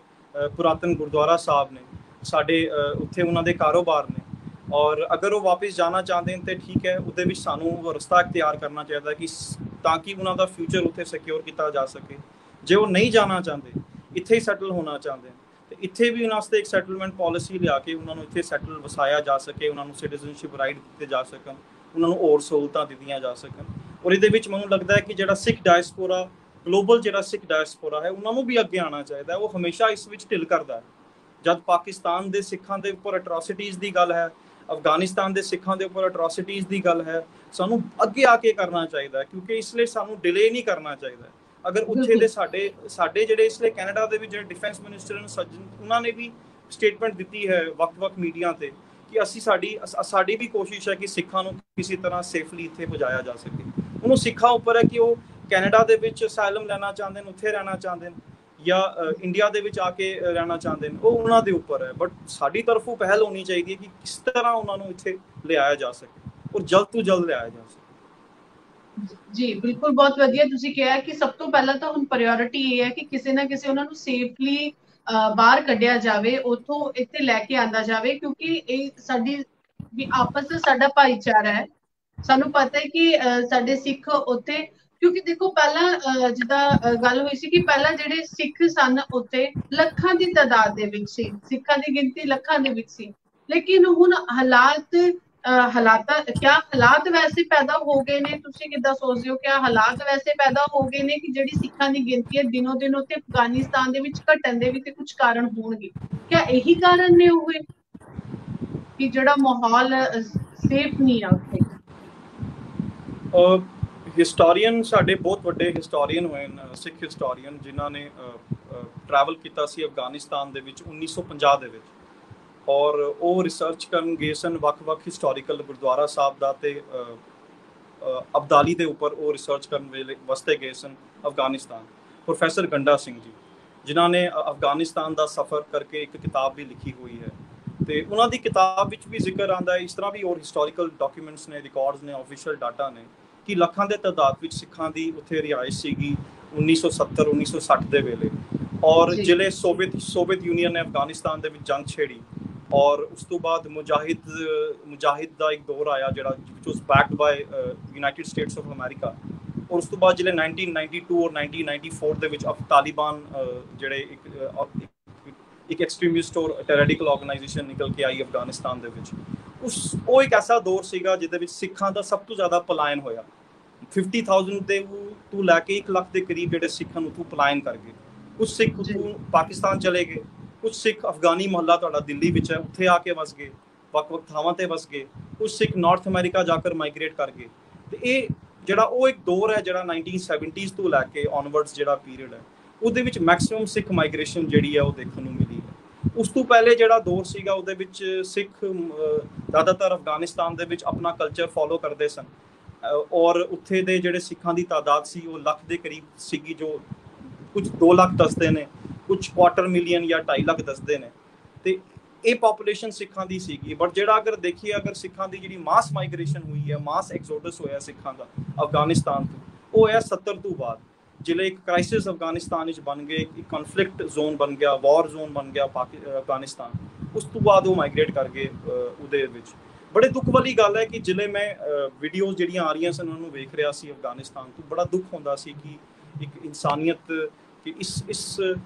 ਪੁਰਾਤਨ ਗੁਰਦੁਆਰਾ ਸਾਹਿਬ ਨੇ, ਸਾਡੇ ਉੱਥੇ ਉਹਨਾਂ ਦੇ ਕਾਰੋਬਾਰ ਨੇ, ਔਰ ਅਗਰ ਉਹ ਵਾਪਸ ਜਾਣਾ ਚਾਹੁੰਦੇ ਨੇ ਤੇ ਠੀਕ ਹੈ, ਉਹਦੇ ਵਿੱਚ ਸਾਨੂੰ ਰਸਤਾ ਇਖਤਿਆਰ ਕਰਨਾ ਚਾਹੀਦਾ ਕਿ ਤਾਂ ਕਿ ਉਹਨਾਂ ਦਾ ਫਿਊਚਰ ਉੱਥੇ ਸਿਕਿਉਰ ਕੀਤਾ ਜਾ ਸਕੇ। ਜੇ ਉਹ ਨਹੀਂ ਜਾਣਾ ਚਾਹੁੰਦੇ, ਇੱਥੇ ਹੀ ਸੈਟਲ ਹੋਣਾ ਚਾਹੁੰਦੇ ਨੇ, ਤੇ ਇੱਥੇ ਵੀ ਉਹਨਾਂ ਵਾਸਤੇ ਇੱਕ ਸੈਟਲਮੈਂਟ ਪਾਲਿਸੀ ਲਿਆ ਕੇ ਉਹਨਾਂ ਨੂੰ ਇੱਥੇ ਸੈਟਲ ਵਸਾਇਆ ਜਾ ਸਕੇ, ਉਹਨਾਂ ਨੂੰ ਸਿਟੀਜ਼ਨਸ਼ਿਪ ਰਾਈਟ ਦਿੱਤੇ ਜਾ ਸਕਣ, ਉਹਨਾਂ ਨੂੰ ਹੋਰ ਸਹੂਲਤਾਂ ਦਿੱਤੀਆਂ ਜਾ ਸਕਣ। ਔਰ ਇਹਦੇ ਵਿੱਚ ਮੈਨੂੰ ਲੱਗਦਾ ਹੈ ਕਿ ਜਿਹੜਾ ਸਿੱਖ ਡਾਇਸਪੋਰਾ, ਗਲੋਬਲ ਜਿਹੜਾ ਸਿੱਖ ਡਾਇਸਪੋਰਾ ਹੈ, ਉਹਨਾਂ ਨੂੰ ਵੀ ਅੱਗੇ ਆਉਣਾ ਚਾਹੀਦਾ ਹੈ। ਉਹ ਹਮੇਸ਼ਾ ਇਸ ਵਿੱਚ ਢਿੱਲ ਕਰਦਾ ਹੈ। ਜਦ ਪਾਕਿਸਤਾਨ ਦੇ ਸਿੱਖਾਂ ਦੇ ਉੱਪਰ ਅਟਰੋਸਿਟੀਜ਼ ਦੀ ਗੱਲ ਹੈ, ਅਫਗਾਨਿਸਤਾਨ ਦੇ ਸਿੱਖਾਂ ਦੇ ਉੱਪਰ ਅਟਰੋਸਿਟੀਜ਼ ਦੀ ਗੱਲ ਹੈ, ਸਾਨੂੰ ਅੱਗੇ ਆ ਕੇ ਕਰਨਾ ਚਾਹੀਦਾ, ਕਿਉਂਕਿ ਇਸ ਲਈ ਸਾਨੂੰ ਡਿਲੇ ਨਹੀਂ ਕਰਨਾ ਚਾਹੀਦਾ। ਅਗਰ ਉੱਥੇ ਦੇ ਸਾਡੇ ਸਾਡੇ ਜਿਹੜੇ ਇਸ ਲਈ ਕੈਨੇਡਾ ਦੇ ਵਿੱਚ ਜਿਹੜੇ ਡਿਫੈਂਸ ਮਿਨਿਸਟਰ ਨੇ ਸੱਜਣ, ਉਹਨਾਂ ਨੇ ਵੀ ਸਟੇਟਮੈਂਟ ਦਿੱਤੀ ਹੈ ਵੱਖ-ਵੱਖ ਮੀਡੀਆ ਤੇ ਕਿ ਅਸੀਂ ਸਾਡੀ ਸਾਡੀ ਵੀ ਕੋਸ਼ਿਸ਼ ਹੈ ਕਿ ਸਿੱਖਾਂ ਨੂੰ ਕਿਸੇ ਤਰ੍ਹਾਂ ਸੇਫਲੀ ਇੱਥੇ ਪਹੁੰਚਾਇਆ ਜਾ ਸਕੇ। ਉਹਨੂੰ ਸਿੱਖਾਂ ਉੱਪਰ ਹੈ ਕਿ ਉਹ ਕੈਨੇਡਾ ਦੇ ਵਿੱਚ ਅਸਾਈਲਮ ਲੈਣਾ ਚਾਹੁੰਦੇ ਨੇ, ਉੱਥੇ ਰਹਿਣਾ ਚਾਹੁੰਦੇ ਨੇ, ਜਾਂ ਇੰਡੀਆ ਦੇ ਵਿੱਚ ਆ ਕੇ ਰਹਿਣਾ ਚਾਹੁੰਦੇ ਨੇ, ਉਹ ਉਹਨਾਂ ਦੇ ਉੱਪਰ ਹੈ। ਬਟ ਸਾਡੀ ਤਰਫੋਂ ਪਹਿਲ ਹੋਣੀ ਚਾਹੀਦੀ ਹੈ ਕਿ ਕਿਸ ਤਰ੍ਹਾਂ ਉਹਨਾਂ ਨੂੰ ਇੱਥੇ ਲਿਆਇਆ ਜਾ ਸਕੇ ਔਰ ਜਲਦ ਤੋਂ ਜਲਦ ਲਿਆਇਆ ਜਾ ਸਕੇ। ਜੀ ਬਿਲਕੁਲ, ਬਹੁਤ ਵਧੀਆ ਤੁਸੀਂ ਕਿਹਾ ਕਿ ਸਭ ਤੋਂ ਪਹਿਲਾਂ ਤਾਂ ਹੁਣ ਪ੍ਰਾਇੋਰਟੀ ਇਹ ਹੈ ਕਿ ਕਿਸੇ ਨਾ ਕਿਸੇ ਉਹਨਾਂ ਨੂੰ ਸੇਫਲੀ ਬਾਹਰ ਕੱਢਿਆ ਜਾਵੇ, ਉੱਥੋਂ ਇੱਥੇ ਲੈ ਕੇ ਆਂਦਾ ਜਾਵੇ, ਕਿਉਂਕਿ ਇਹ ਸਾਡੀ ਵੀ ਆਪਸ ਵਿੱਚ ਸਾਡਾ ਭਾਈਚਾਰਾ ਹੈ। ਸਾਨੂੰ ਪਤਾ ਹੈ ਕਿ ਸਾਡੇ ਸਿੱਖ ਉੱਥੇ, ਕਿਉਂਕਿ ਦੇਖੋ ਪਹਿਲਾਂ ਜਿੱਦਾਂ ਗੱਲ ਹੋਈ ਸੀ ਕਿ ਪਹਿਲਾਂ ਜਿਹੜੇ ਸਿੱਖ ਸਨ ਉੱਥੇ ਲੱਖਾਂ ਦੀ ਤਾਦਾਦ ਦੇ ਵਿੱਚ ਸੀ, ਸਿੱਖਾਂ ਦੀ ਗਿਣਤੀ ਲੱਖਾਂ ਦੇ ਵਿੱਚ ਸੀ। ਲੇਕਿਨ ਹੁਣ ਹਾਲਾਤ ਹਾਲਾਤਾਂ ਕਿਆ ਹਾਲਾਤ ਵੈਸੇ ਪੈਦਾ ਹੋ ਗਏ ਨੇ, ਤੁਸੀਂ ਕਿੱਦਾਂ ਸੋਚਦੇ ਹੋ? ਕਿਆ ਹਾਲਾਤ ਵੈਸੇ ਪੈਦਾ ਹੋ ਗਏ ਨੇ ਕਿ ਜਿਹੜੀ ਸਿੱਖਾਂ ਦੀ ਗਿਣਤੀ ਹੈ ਦਿਨੋ ਦਿਨ ਉੱਥੇ ਅਫਗਾਨਿਸਤਾਨ ਦੇ ਵਿੱਚ ਘਟਣ ਦੇ ਵੀ ਤੇ ਕੁਝ ਕਾਰਨ ਹੋਣਗੇ? ਕਿਆ ਇਹੀ ਕਾਰਨ ਨੇ ਹੋਏ ਕਿ ਜਿਹੜਾ ਮਾਹੌਲ ਸੇਫ ਨਹੀਂ ਆ ਉੱਥੇ? ਹਿਸਟੋਰੀਅਨ ਸਾਡੇ ਬਹੁਤ ਵੱਡੇ ਹਿਸਟੋਰੀਅਨ ਹੋਏ ਨੇ, ਸਿੱਖ ਹਿਸਟੋਰੀਅਨ, ਜਿਨ੍ਹਾਂ ਨੇ ਟਰੈਵਲ ਕੀਤਾ ਸੀ ਅਫਗਾਨਿਸਤਾਨ ਦੇ ਵਿੱਚ ਉੱਨੀ ਸੌ ਪੰਜਾਹ ਦੇ ਵਿੱਚ, ਔਰ ਉਹ ਰਿਸਰਚ ਕਰਨ ਗਏ ਸਨ ਵੱਖ-ਵੱਖ ਹਿਸਟੋਰੀਕਲ ਗੁਰਦੁਆਰਾ ਸਾਹਿਬ ਦਾ ਤੇ ਅਬਦਾਲੀ ਦੇ ਉੱਪਰ ਉਹ ਰਿਸਰਚ ਕਰਨ ਵੇਲੇ ਵਾਸਤੇ ਗਏ ਸਨ ਅਫਗਾਨਿਸਤਾਨ। ਪ੍ਰੋਫੈਸਰ ਗੰਡਾ ਸਿੰਘ ਜੀ, ਜਿਨ੍ਹਾਂ ਨੇ ਅਫਗਾਨਿਸਤਾਨ ਦਾ ਸਫ਼ਰ ਕਰਕੇ ਇੱਕ ਕਿਤਾਬ ਵੀ ਲਿਖੀ ਹੋਈ ਹੈ, ਤੇ ਉਹਨਾਂ ਦੀ ਕਿਤਾਬ ਵਿੱਚ ਵੀ ਜ਼ਿਕਰ ਆਉਂਦਾ ਹੈ, ਇਸ ਤਰ੍ਹਾਂ ਵੀ ਹੋਰ ਹਿਸਟੋਰੀਕਲ ਡਾਕੂਮੈਂਟਸ ਨੇ, ਰਿਕਾਰਡਸ ਨੇ, ਆਫੀਸ਼ੀਅਲ ਡਾਟਾ ਨੇ, ਕਿ ਲੱਖਾਂ ਦੇ ਤਾਦਾਦ ਵਿੱਚ ਸਿੱਖਾਂ ਦੀ ਉੱਥੇ ਰਿਹਾਇਸ਼ ਸੀਗੀ ਉੱਨੀ ਸੌ ਸੱਤਰ ਉੱਨੀ ਸੌ ਸੱਠ ਦੇ ਵੇਲੇ। ਔਰ ਜਿਹੜੇ ਸੋਵੀਅਤ ਸੋਵੀਅਤ ਯੂਨੀਅਨ ਨੇ ਅਫਗਾਨਿਸਤਾਨ ਦੇ ਵਿੱਚ ਜੰਗ ਛੇੜੀ, ਔਰ ਉਸ ਤੋਂ ਬਾਅਦ ਮੁਜਾਹਿਦ ਮੁਜਾਹਿਦ ਦਾ ਇੱਕ ਦੌਰ ਆਇਆ ਜਿਹੜਾ ਵਿਚ was backed by United States of America. ਔਰ ਉਸ ਤੋਂ ਬਾਅਦ ਜਿਹੜੇ ਨਾਈਨਟੀਨ ਨਾਈਨਟੀ ਟੂ ਔਰ ਨਾਈਨਟੀਨ ਨਾਈਨਟੀ ਫੋਰ ਦੇ ਵਿੱਚ ਤਾਲਿਬਾਨ ਜਿਹੜੇ ਇੱਕ ਇੱਕ ਐਕਸਟ੍ਰੀਮਿਸਟ ਔਰ ਟੈਰਰਿਕਲ ਆਰਗੇਨਾਈਜੇਸ਼ਨ ਨਿਕਲ ਕੇ ਆਈ ਅਫਗਾਨਿਸਤਾਨ ਦੇ ਵਿੱਚ। ਉਸ ਉਹ ਇੱਕ ਐਸਾ ਦੌਰ ਸੀਗਾ ਜਿਹਦੇ ਵਿੱਚ ਸਿੱਖਾਂ ਦਾ ਸਭ ਤੋਂ ਜ਼ਿਆਦਾ ਪਲਾਇਨ ਹੋਇਆ। ਫਿਫਟੀ ਥਾਊਜ਼ੈਂਡ ਦੇ ਤੋਂ ਲੈ ਕੇ ਇੱਕ ਲੱਖ ਦੇ ਕਰੀਬ ਜਿਹੜੇ ਸਿੱਖਾਂ ਨੂੰ ਉੱਥੋਂ ਪਲਾਇਨ ਕਰ ਗਏ। ਕੁਝ ਸਿੱਖ ਉੱਥੋਂ ਪਾਕਿਸਤਾਨ ਚਲੇ ਗਏ, ਕੁਝ ਸਿੱਖ ਅਫਗਾਨੀ ਮਹੱਲਾ ਤੁਹਾਡਾ ਦਿੱਲੀ ਵਿੱਚ ਹੈ ਉੱਥੇ ਆ ਕੇ ਵਸ ਗਏ, ਵੱਖ-ਵੱਖ ਥਾਵਾਂ ਤੇ ਵਸ ਗਏ। ਕੁਝ ਸਿੱਖ ਨਾਰਥ ਅਮਰੀਕਾ ਜਾ ਕੇ ਮਾਈਗ੍ਰੇਟ ਕਰ ਗਏ। ਤੇ ਇਹ ਜਿਹੜਾ ਉਹ ਇੱਕ ਦੌਰ ਹੈ ਜਿਹੜਾ ਨਾਈਨਟੀਨ ਸੈਵਨਟੀਜ਼ ਤੋਂ ਲੈ ਕੇ ਔਨਵਰਡਸ ਜਿਹੜਾ ਪੀਰੀਅਡ ਹੈ, ਉਹਦੇ ਵਿੱਚ ਮੈਕਸਿਮਮ ਸਿੱਖ ਮਾਈਗ੍ਰੇਸ਼ਨ ਜਿਹੜੀ ਹੈ ਉਹ ਦੇਖਣ ਨੂੰ ਮਿਲੀ ਹੈ। ਉਸ ਤੋਂ ਪਹਿਲੇ ਜਿਹੜਾ ਦੌਰ ਸੀਗਾ ਉਹਦੇ ਵਿੱਚ ਸਿੱਖ ਜ਼ਿਆਦਾਤਰ ਅਫਗਾਨਿਸਤਾਨ ਦੇ ਵਿੱਚ ਆਪਣਾ ਕਲਚਰ ਫੋਲੋ ਕਰਦੇ ਸਨ, ਔਰ ਉੱਥੇ ਦੇ ਜਿਹੜੇ ਸਿੱਖਾਂ ਦੀ ਤਾਦਾਦ ਸੀ ਉਹ ਲੱਖ ਦੇ ਕਰੀਬ ਸੀਗੀ, ਜੋ ਕੁਝ ਦੋ ਲੱਖ ਦੱਸਦੇ ਨੇ, ਕੁਝ ਕੁਆਟਰ ਮਿਲੀਅਨ ਜਾਂ ਢਾਈ ਲੱਖ ਦੱਸਦੇ ਨੇ। ਤੇ ਇਹ ਪਾਪੂਲੇਸ਼ਨ ਸਿੱਖਾਂ ਦੀ ਸੀਗੀ। ਬਟ ਜਿਹੜਾ ਅਗਰ ਦੇਖੀਏ, ਅਗਰ ਸਿੱਖਾਂ ਦੀ ਜਿਹੜੀ ਮਾਸ ਮਾਈਗ੍ਰੇਸ਼ਨ ਹੋਈ ਹੈ, ਮਾਸ ਐਕਸੋਡਸ ਹੋਇਆ ਸਿੱਖਾਂ ਦਾ ਅਫਗਾਨਿਸਤਾਨ ਤੋਂ, ਉਹ ਹੈ ਸੱਤਰ ਤੋਂ ਬਾਅਦ, ਜਿਹੜੇ ਇੱਕ ਕ੍ਰਾਈਸਿਸ ਅਫਗਾਨਿਸਤਾਨ ਵਿੱਚ ਬਣ ਗਏ, ਇੱਕ ਕਨਫਲਿਕਟ ਜ਼ੋਨ ਬਣ ਗਿਆ, ਵਾਰ ਜ਼ੋਨ ਬਣ ਗਿਆ ਅਫਗਾਨਿਸਤਾਨ। ਉਸ ਤੋਂ ਬਾਅਦ ਉਹ ਮਾਈਗ੍ਰੇਟ ਕਰ ਗਏ ਉਹਦੇ ਵਿੱਚ। ਬੜੇ ਦੁੱਖ ਵਾਲੀ ਗੱਲ ਹੈ ਕਿ ਜਿਲੇ ਮੈਂ ਵੀਡੀਓਜ਼ ਜਿਹੜੀਆਂ ਆ ਰਹੀਆਂ ਸਨ ਉਹਨਾਂ ਨੂੰ ਵੇਖ ਰਿਹਾ ਸੀ ਅਫਗਾਨਿਸਤਾਨ ਤੋਂ, ਬੜਾ ਦੁੱਖ ਹੁੰਦਾ ਸੀ ਕਿ ਇੱਕ ਇਨਸਾਨੀਅਤ ਕਿ ਇਸ ਇਸ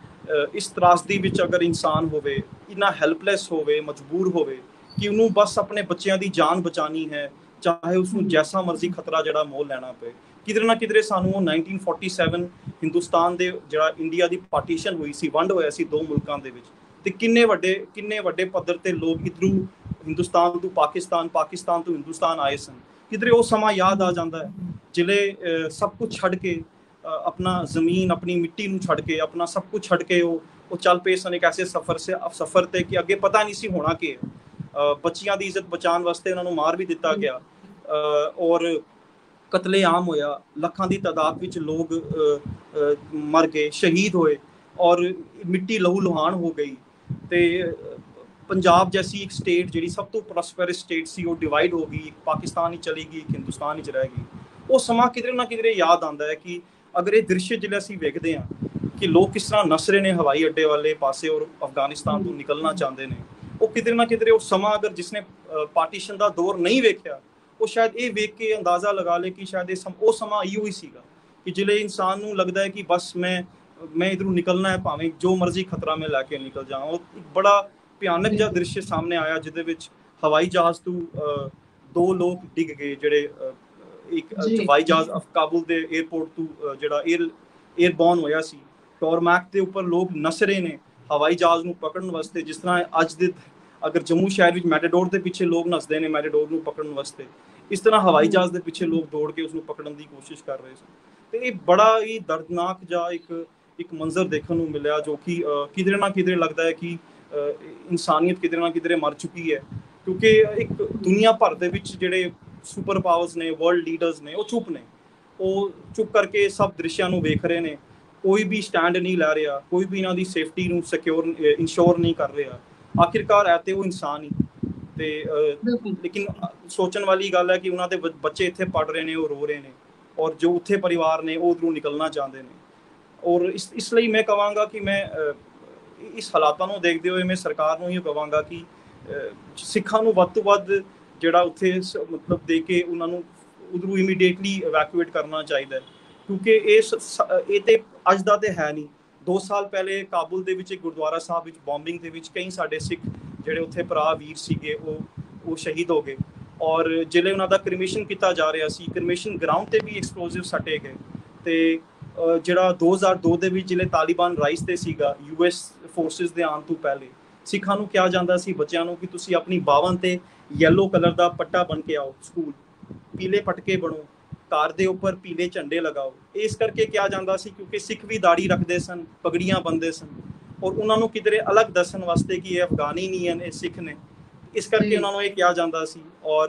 ਇਸ ਤਰਾਸਦੀ ਵਿੱਚ ਅਗਰ ਇਨਸਾਨ ਹੋਵੇ, ਇੰਨਾ ਹੈਲਪਲੈਸ ਹੋਵੇ, ਮਜਬੂਰ ਹੋਵੇ ਕਿ ਉਹਨੂੰ ਬਸ ਆਪਣੇ ਬੱਚਿਆਂ ਦੀ ਜਾਨ ਬਚਾਉਣੀ ਹੈ, ਚਾਹੇ ਉਸਨੂੰ ਜੈਸਾ ਮਰਜ਼ੀ ਖਤਰਾ ਜਿਹੜਾ ਮੋਲ ਲੈਣਾ ਪਏ। ਕਿਧਰੇ ਨਾ ਕਿਧਰੇ ਸਾਨੂੰ ਉਹ ਨਾਈਨਟੀਨ ਫੋਰਟੀ ਸੈਵਨ ਹਿੰਦੁਸਤਾਨ ਦੇ ਜਿਹੜਾ ਇੰਡੀਆ ਦੀ ਪਾਰਟੀਸ਼ਨ ਹੋਈ ਸੀ, ਵੰਡ ਹੋਇਆ ਸੀ ਦੋ ਮੁਲਕਾਂ ਦੇ ਵਿੱਚ, ਤੇ ਕਿੰਨੇ ਵੱਡੇ ਕਿੰਨੇ ਵੱਡੇ ਪੱਧਰ ਤੇ ਲੋਕ ਇੱਧਰੋਂ ਹਿੰਦੁਸਤਾਨ ਤੋਂ ਪਾਕਿਸਤਾਨ, ਪਾਕਿਸਤਾਨ ਤੋਂ ਹਿੰਦੁਸਤਾਨ ਆਏ ਸਨ। ਕਿਧਰੇ ਉਹ ਸਮਾਂ ਯਾਦ ਆ ਜਾਂਦਾ ਹੈ ਜਿਲੇ ਸਭ ਕੁਝ ਛੱਡ ਕੇ, ਆਪਣਾ ਜ਼ਮੀਨ ਆਪਣੀ ਮਿੱਟੀ ਨੂੰ ਛੱਡ ਕੇ, ਆਪਣਾ ਸਭ ਕੁਝ ਛੱਡ ਕੇ ਉਹ ਉਹ ਚੱਲ ਪਏ ਸਨ ਇੱਕ ਐਸੇ ਸਫ਼ਰ ਸੇ ਸਫ਼ਰ ਤੇ ਕਿ ਅੱਗੇ ਪਤਾ ਨਹੀਂ ਸੀ ਹੋਣਾ ਕੀ। ਬੱਚੀਆਂ ਦੀ ਇੱਜ਼ਤ ਬਚਾਉਣ ਵਾਸਤੇ ਉਹਨਾਂ ਨੂੰ ਮਾਰ ਵੀ ਦਿੱਤਾ ਗਿਆ, ਔਰ ਕਤਲੇਆਮ ਹੋਇਆ, ਲੱਖਾਂ ਦੀ ਤਾਦਾਦ ਵਿੱਚ ਲੋਕ ਮਰ ਗਏ, ਸ਼ਹੀਦ ਹੋਏ, ਔਰ ਮਿੱਟੀ ਲਹੂ ਲੁਹਾਨ ਹੋ ਗਈ। ਤੇ ਪੰਜਾਬ ਜੈਸੀ ਇੱਕ ਸਟੇਟ ਜਿਹੜੀ ਸਭ ਤੋਂ ਪ੍ਰੋਸਪਰਸ ਸਟੇਟ ਸੀ, ਉਹ ਡਿਵਾਈਡ ਹੋ ਗਈ, ਇੱਕ ਪਾਕਿਸਤਾਨ ਹੀ ਚਲੀ ਗਈ, ਇੱਕ ਹਿੰਦੁਸਤਾਨ ਵਿੱਚ ਰਹਿ ਗਈ। ਉਹ ਸਮਾਂ ਕਿਧਰੇ ਨਾ ਕਿਧਰੇ ਯਾਦ ਆਉਂਦਾ ਹੈ ਕਿ ਅਗਰ ਇਹ ਦ੍ਰਿਸ਼ ਜਿਹੜੇ ਅਸੀਂ ਵੇਖਦੇ ਹਾਂ ਕਿ ਲੋਕ ਕਿਸ ਤਰ੍ਹਾਂ ਨਸ ਰਹੇ ਨੇ ਹਵਾਈ ਅੱਡੇ ਵਾਲੇ ਪਾਸੇ ਔਰ ਅਫਗਾਨਿਸਤਾਨ ਤੋਂ ਨਿਕਲਣਾ ਚਾਹੁੰਦੇ ਨੇ, ਉਹ ਕਿਧਰੇ ਨਾ ਕਿਧਰੇ ਉਹ ਸਮਾਂ ਅਗਰ ਜਿਸਨੇ ਪਾਰਟੀਸ਼ਨ ਦਾ ਦੌਰ ਨਹੀਂ ਵੇਖਿਆ, ਉਹ ਸ਼ਾਇਦ ਇਹ ਵੇਖ ਕੇ ਅੰਦਾਜ਼ਾ ਲਗਾ ਲੇ ਕਿ ਸ਼ਾਇਦ ਇਹ ਸਮ ਉਹ ਸਮਾਂ ਇਹੋ ਹੀ ਸੀਗਾ ਕਿ ਜਿਹੜੇ ਇਨਸਾਨ ਨੂੰ ਲੱਗਦਾ ਹੈ ਕਿ ਬਸ ਮੈਂ ਮੈਂ ਇੱਧਰੋਂ ਨਿਕਲਣਾ ਹੈ, ਭਾਵੇਂ ਜੋ ਮਰਜ਼ੀ ਖਤਰਾ ਮੈਂ ਲੈ ਕੇ ਨਿਕਲ ਜਾਵਾਂ। ਉਹ ਇੱਕ ਬੜਾ ਭਿਆਨਕ ਜਿਹਾ ਦ੍ਰਿਸ਼ ਸਾਹਮਣੇ ਆਇਆ ਜਿਹਦੇ ਵਿੱਚ ਹਵਾਈ ਜਹਾਜ਼ ਤੋਂ ਦੋ ਲੋਕ ਡਿੱਗ ਗਏ, ਜਿਹੜੇ ਇੱਕ ਹਵਾਈ ਜਹਾਜ਼ ਕਾਬੁਲ ਦੇ 에ਅਰਪੋਰਟ ਤੋਂ ਜਿਹੜਾ 에ਅਰ 에ਅਰਬੋਰਨ ਹੋਇਆ ਸੀ, ਟੋਰਮੈਕ ਦੇ ਉੱਪਰ ਲੋਕ ਨਸ ਰਹੇ ਨੇ ਹਵਾਈ ਜਹਾਜ਼ ਨੂੰ ਪਕੜਨ ਵਾਸਤੇ, ਜਿਸ ਤਰ੍ਹਾਂ ਅੱਜ ਦੇ ਅਗਰ ਜੰਮੂ ਸ਼ਹਿਰ ਵਿੱਚ ਮੈਟਾਡੋਰ ਦੇ ਪਿੱਛੇ ਲੋਕ ਨਸਦੇ ਨੇ ਮੈਟਾਡੋਰ ਨੂੰ ਪਕੜਨ ਵਾਸਤੇ, ਇਸ ਤਰ੍ਹਾਂ ਹਵਾਈ ਜਹਾਜ਼ ਦੇ ਪਿੱਛੇ ਲੋਕ ਦੌੜ ਕੇ ਉਸਨੂੰ ਪਕੜਨ ਦੀ ਕੋਸ਼ਿਸ਼ ਕਰ ਰਹੇ ਸਨ। ਤੇ ਇਹ ਬੜਾ ਹੀ ਦਰਦਨਾਕ ਜਿਹਾ ਇੱਕ ਇੱਕ ਮੰਜ਼ਰ ਦੇਖਣ ਨੂੰ ਮਿਲਿਆ, ਜੋ ਕਿ ਕਿਧਰੇ ਨਾ ਕਿਧਰੇ ਲੱਗਦਾ ਹੈ ਕਿ ਇਨਸਾਨੀਅਤ ਕਿਧਰੇ ਨਾ ਕਿਧਰੇ ਮਰ ਚੁੱਕੀ ਹੈ, ਕਿਉਂਕਿ ਇੱਕ ਦੁਨੀਆ ਭਰ ਦੇ ਵਿੱਚ ਜਿਹੜੇ ਸੁਪਰ ਪਾਵਰਸ ਨੇ, ਵਰਲਡ ਲੀਡਰਸ ਨੇ, ਉਹ ਚੁੱਪ ਨੇ, ਉਹ ਚੁੱਪ ਕਰਕੇ ਸਭ ਦ੍ਰਿਸ਼ਾਂ ਨੂੰ ਵੇਖ ਰਹੇ ਨੇ। ਕੋਈ ਵੀ ਸਟੈਂਡ ਨਹੀਂ ਲੈ ਰਿਹਾ, ਕੋਈ ਵੀ ਇਹਨਾਂ ਦੀ ਸੇਫਟੀ ਨੂੰ ਸਿਕਿਉਰ ਇੰਸ਼ੋਰ ਨਹੀਂ ਕਰ ਰਿਹਾ। ਆਖਿਰਕਾਰ ਹੈ ਤੇ ਉਹ ਇਨਸਾਨ ਹੀ। ਤੇ ਲੇਕਿਨ ਸੋਚਣ ਵਾਲੀ ਗੱਲ ਹੈ ਕਿ ਉਹਨਾਂ ਦੇ ਬੱਚੇ ਇੱਥੇ ਪੜ੍ਹ ਰਹੇ ਨੇ, ਉਹ ਰੋ ਰਹੇ ਨੇ, ਔਰ ਜੋ ਉੱਥੇ ਪਰਿਵਾਰ ਨੇ ਉਹ ਉੱਧਰੋਂ ਨਿਕਲਣਾ ਚਾਹੁੰਦੇ ਨੇ। ਔਰ ਇਸ ਇਸ ਲਈ ਮੈਂ ਕਹਾਂਗਾ ਕਿ ਮੈਂ ਇਸ ਹਾਲਾਤਾਂ ਨੂੰ ਦੇਖਦੇ ਹੋਏ ਮੈਂ ਸਰਕਾਰ ਨੂੰ ਹੀ ਕਹਾਂਗਾ ਕਿ ਸਿੱਖਾਂ ਨੂੰ ਵੱਧ ਤੋਂ ਵੱਧ ਜਿਹੜਾ ਉੱਥੇ ਮਤਲਬ ਦੇ ਕੇ ਉਹਨਾਂ ਨੂੰ ਉਧਰੋਂ ਇਮੀਡੀਏਟਲੀ ਇਵੈਕੂਏਟ ਕਰਨਾ ਚਾਹੀਦਾ, ਕਿਉਂਕਿ ਇਸ ਇਹ ਤੇ ਅੱਜ ਦਾ ਤੇ ਹੈ ਨਹੀਂ। ਦੋ ਸਾਲ ਪਹਿਲੇ ਕਾਬੁਲ ਦੇ ਵਿੱਚ ਇੱਕ ਗੁਰਦੁਆਰਾ ਸਾਹਿਬ ਵਿੱਚ ਬੋmbਿੰਗ ਦੇ ਵਿੱਚ ਕਈ ਸਾਡੇ ਸਿੱਖ ਜਿਹੜੇ ਉੱਥੇ ਭਰਾ ਵੀਰ ਸੀਗੇ ਉਹ ਉਹ ਸ਼ਹੀਦ ਹੋ ਗਏ, ਔਰ ਜਿਹੜੇ ਉਹਨਾਂ ਦਾ ਕ੍ਰਿਮੇਸ਼ਨ ਕੀਤਾ ਜਾ ਰਿਹਾ ਸੀ, ਕ੍ਰਿਮੇਸ਼ਨ ਗਰਾਊਂਡ ਤੇ ਵੀ ਐਕਸਪਲੋਸਿਵ ਸੱਟੇ ਗਏ। ਤੇ ਜਿਹੜਾ ਦੋ ਹਜ਼ਾਰ ਦੋ ਦੇ ਵਿੱਚ ਜਿਹੜੇ ਤਾਲਿਬਾਨ ਰਾਈਜ਼ ਤੇ ਸੀਗਾ ਯੂ ਐਸ ਫੋਰਸਿਸ ਦੇ ਆਉਣ ਤੋਂ ਪਹਿਲੇ, ਸਿੱਖਾਂ ਨੂੰ ਕਿਹਾ ਜਾਂਦਾ ਸੀ ਬੱਚਿਆਂ ਨੂੰ ਕਿ ਤੁਸੀਂ ਆਪਣੀ ਬਾਵਨ ਤੇ ਯੈਲੋ ਕਲਰ ਦਾ ਪੱਟਾ ਬਣ ਕੇ ਆਓ ਸਕੂਲ, ਪੀਲੇ ਪਟਕੇ ਬਣੋ, ਕਾਰ ਦੇ ਉੱਪਰ ਪੀਲੇ ਝੰਡੇ ਲਗਾਓ। ਇਸ ਕਰਕੇ ਕਿਹਾ ਜਾਂਦਾ ਸੀ ਕਿਉਂਕਿ ਸਿੱਖ ਵੀ ਦਾੜੀ ਰੱਖਦੇ ਸਨ, ਪਗੜੀਆਂ ਬੰਨਦੇ ਸਨ, ਔਰ ਉਹਨਾਂ ਨੂੰ ਕਿਧਰੇ ਅਲੱਗ ਦੱਸਣ ਵਾਸਤੇ ਕਿ ਇਹ ਅਫਗਾਨੀ ਨਹੀਂ ਹਨ, ਇਹ ਸਿੱਖ ਨੇ, ਇਸ ਕਰਕੇ ਉਹਨਾਂ ਨੂੰ ਇਹ ਕਿਹਾ ਜਾਂਦਾ ਸੀ। ਔਰ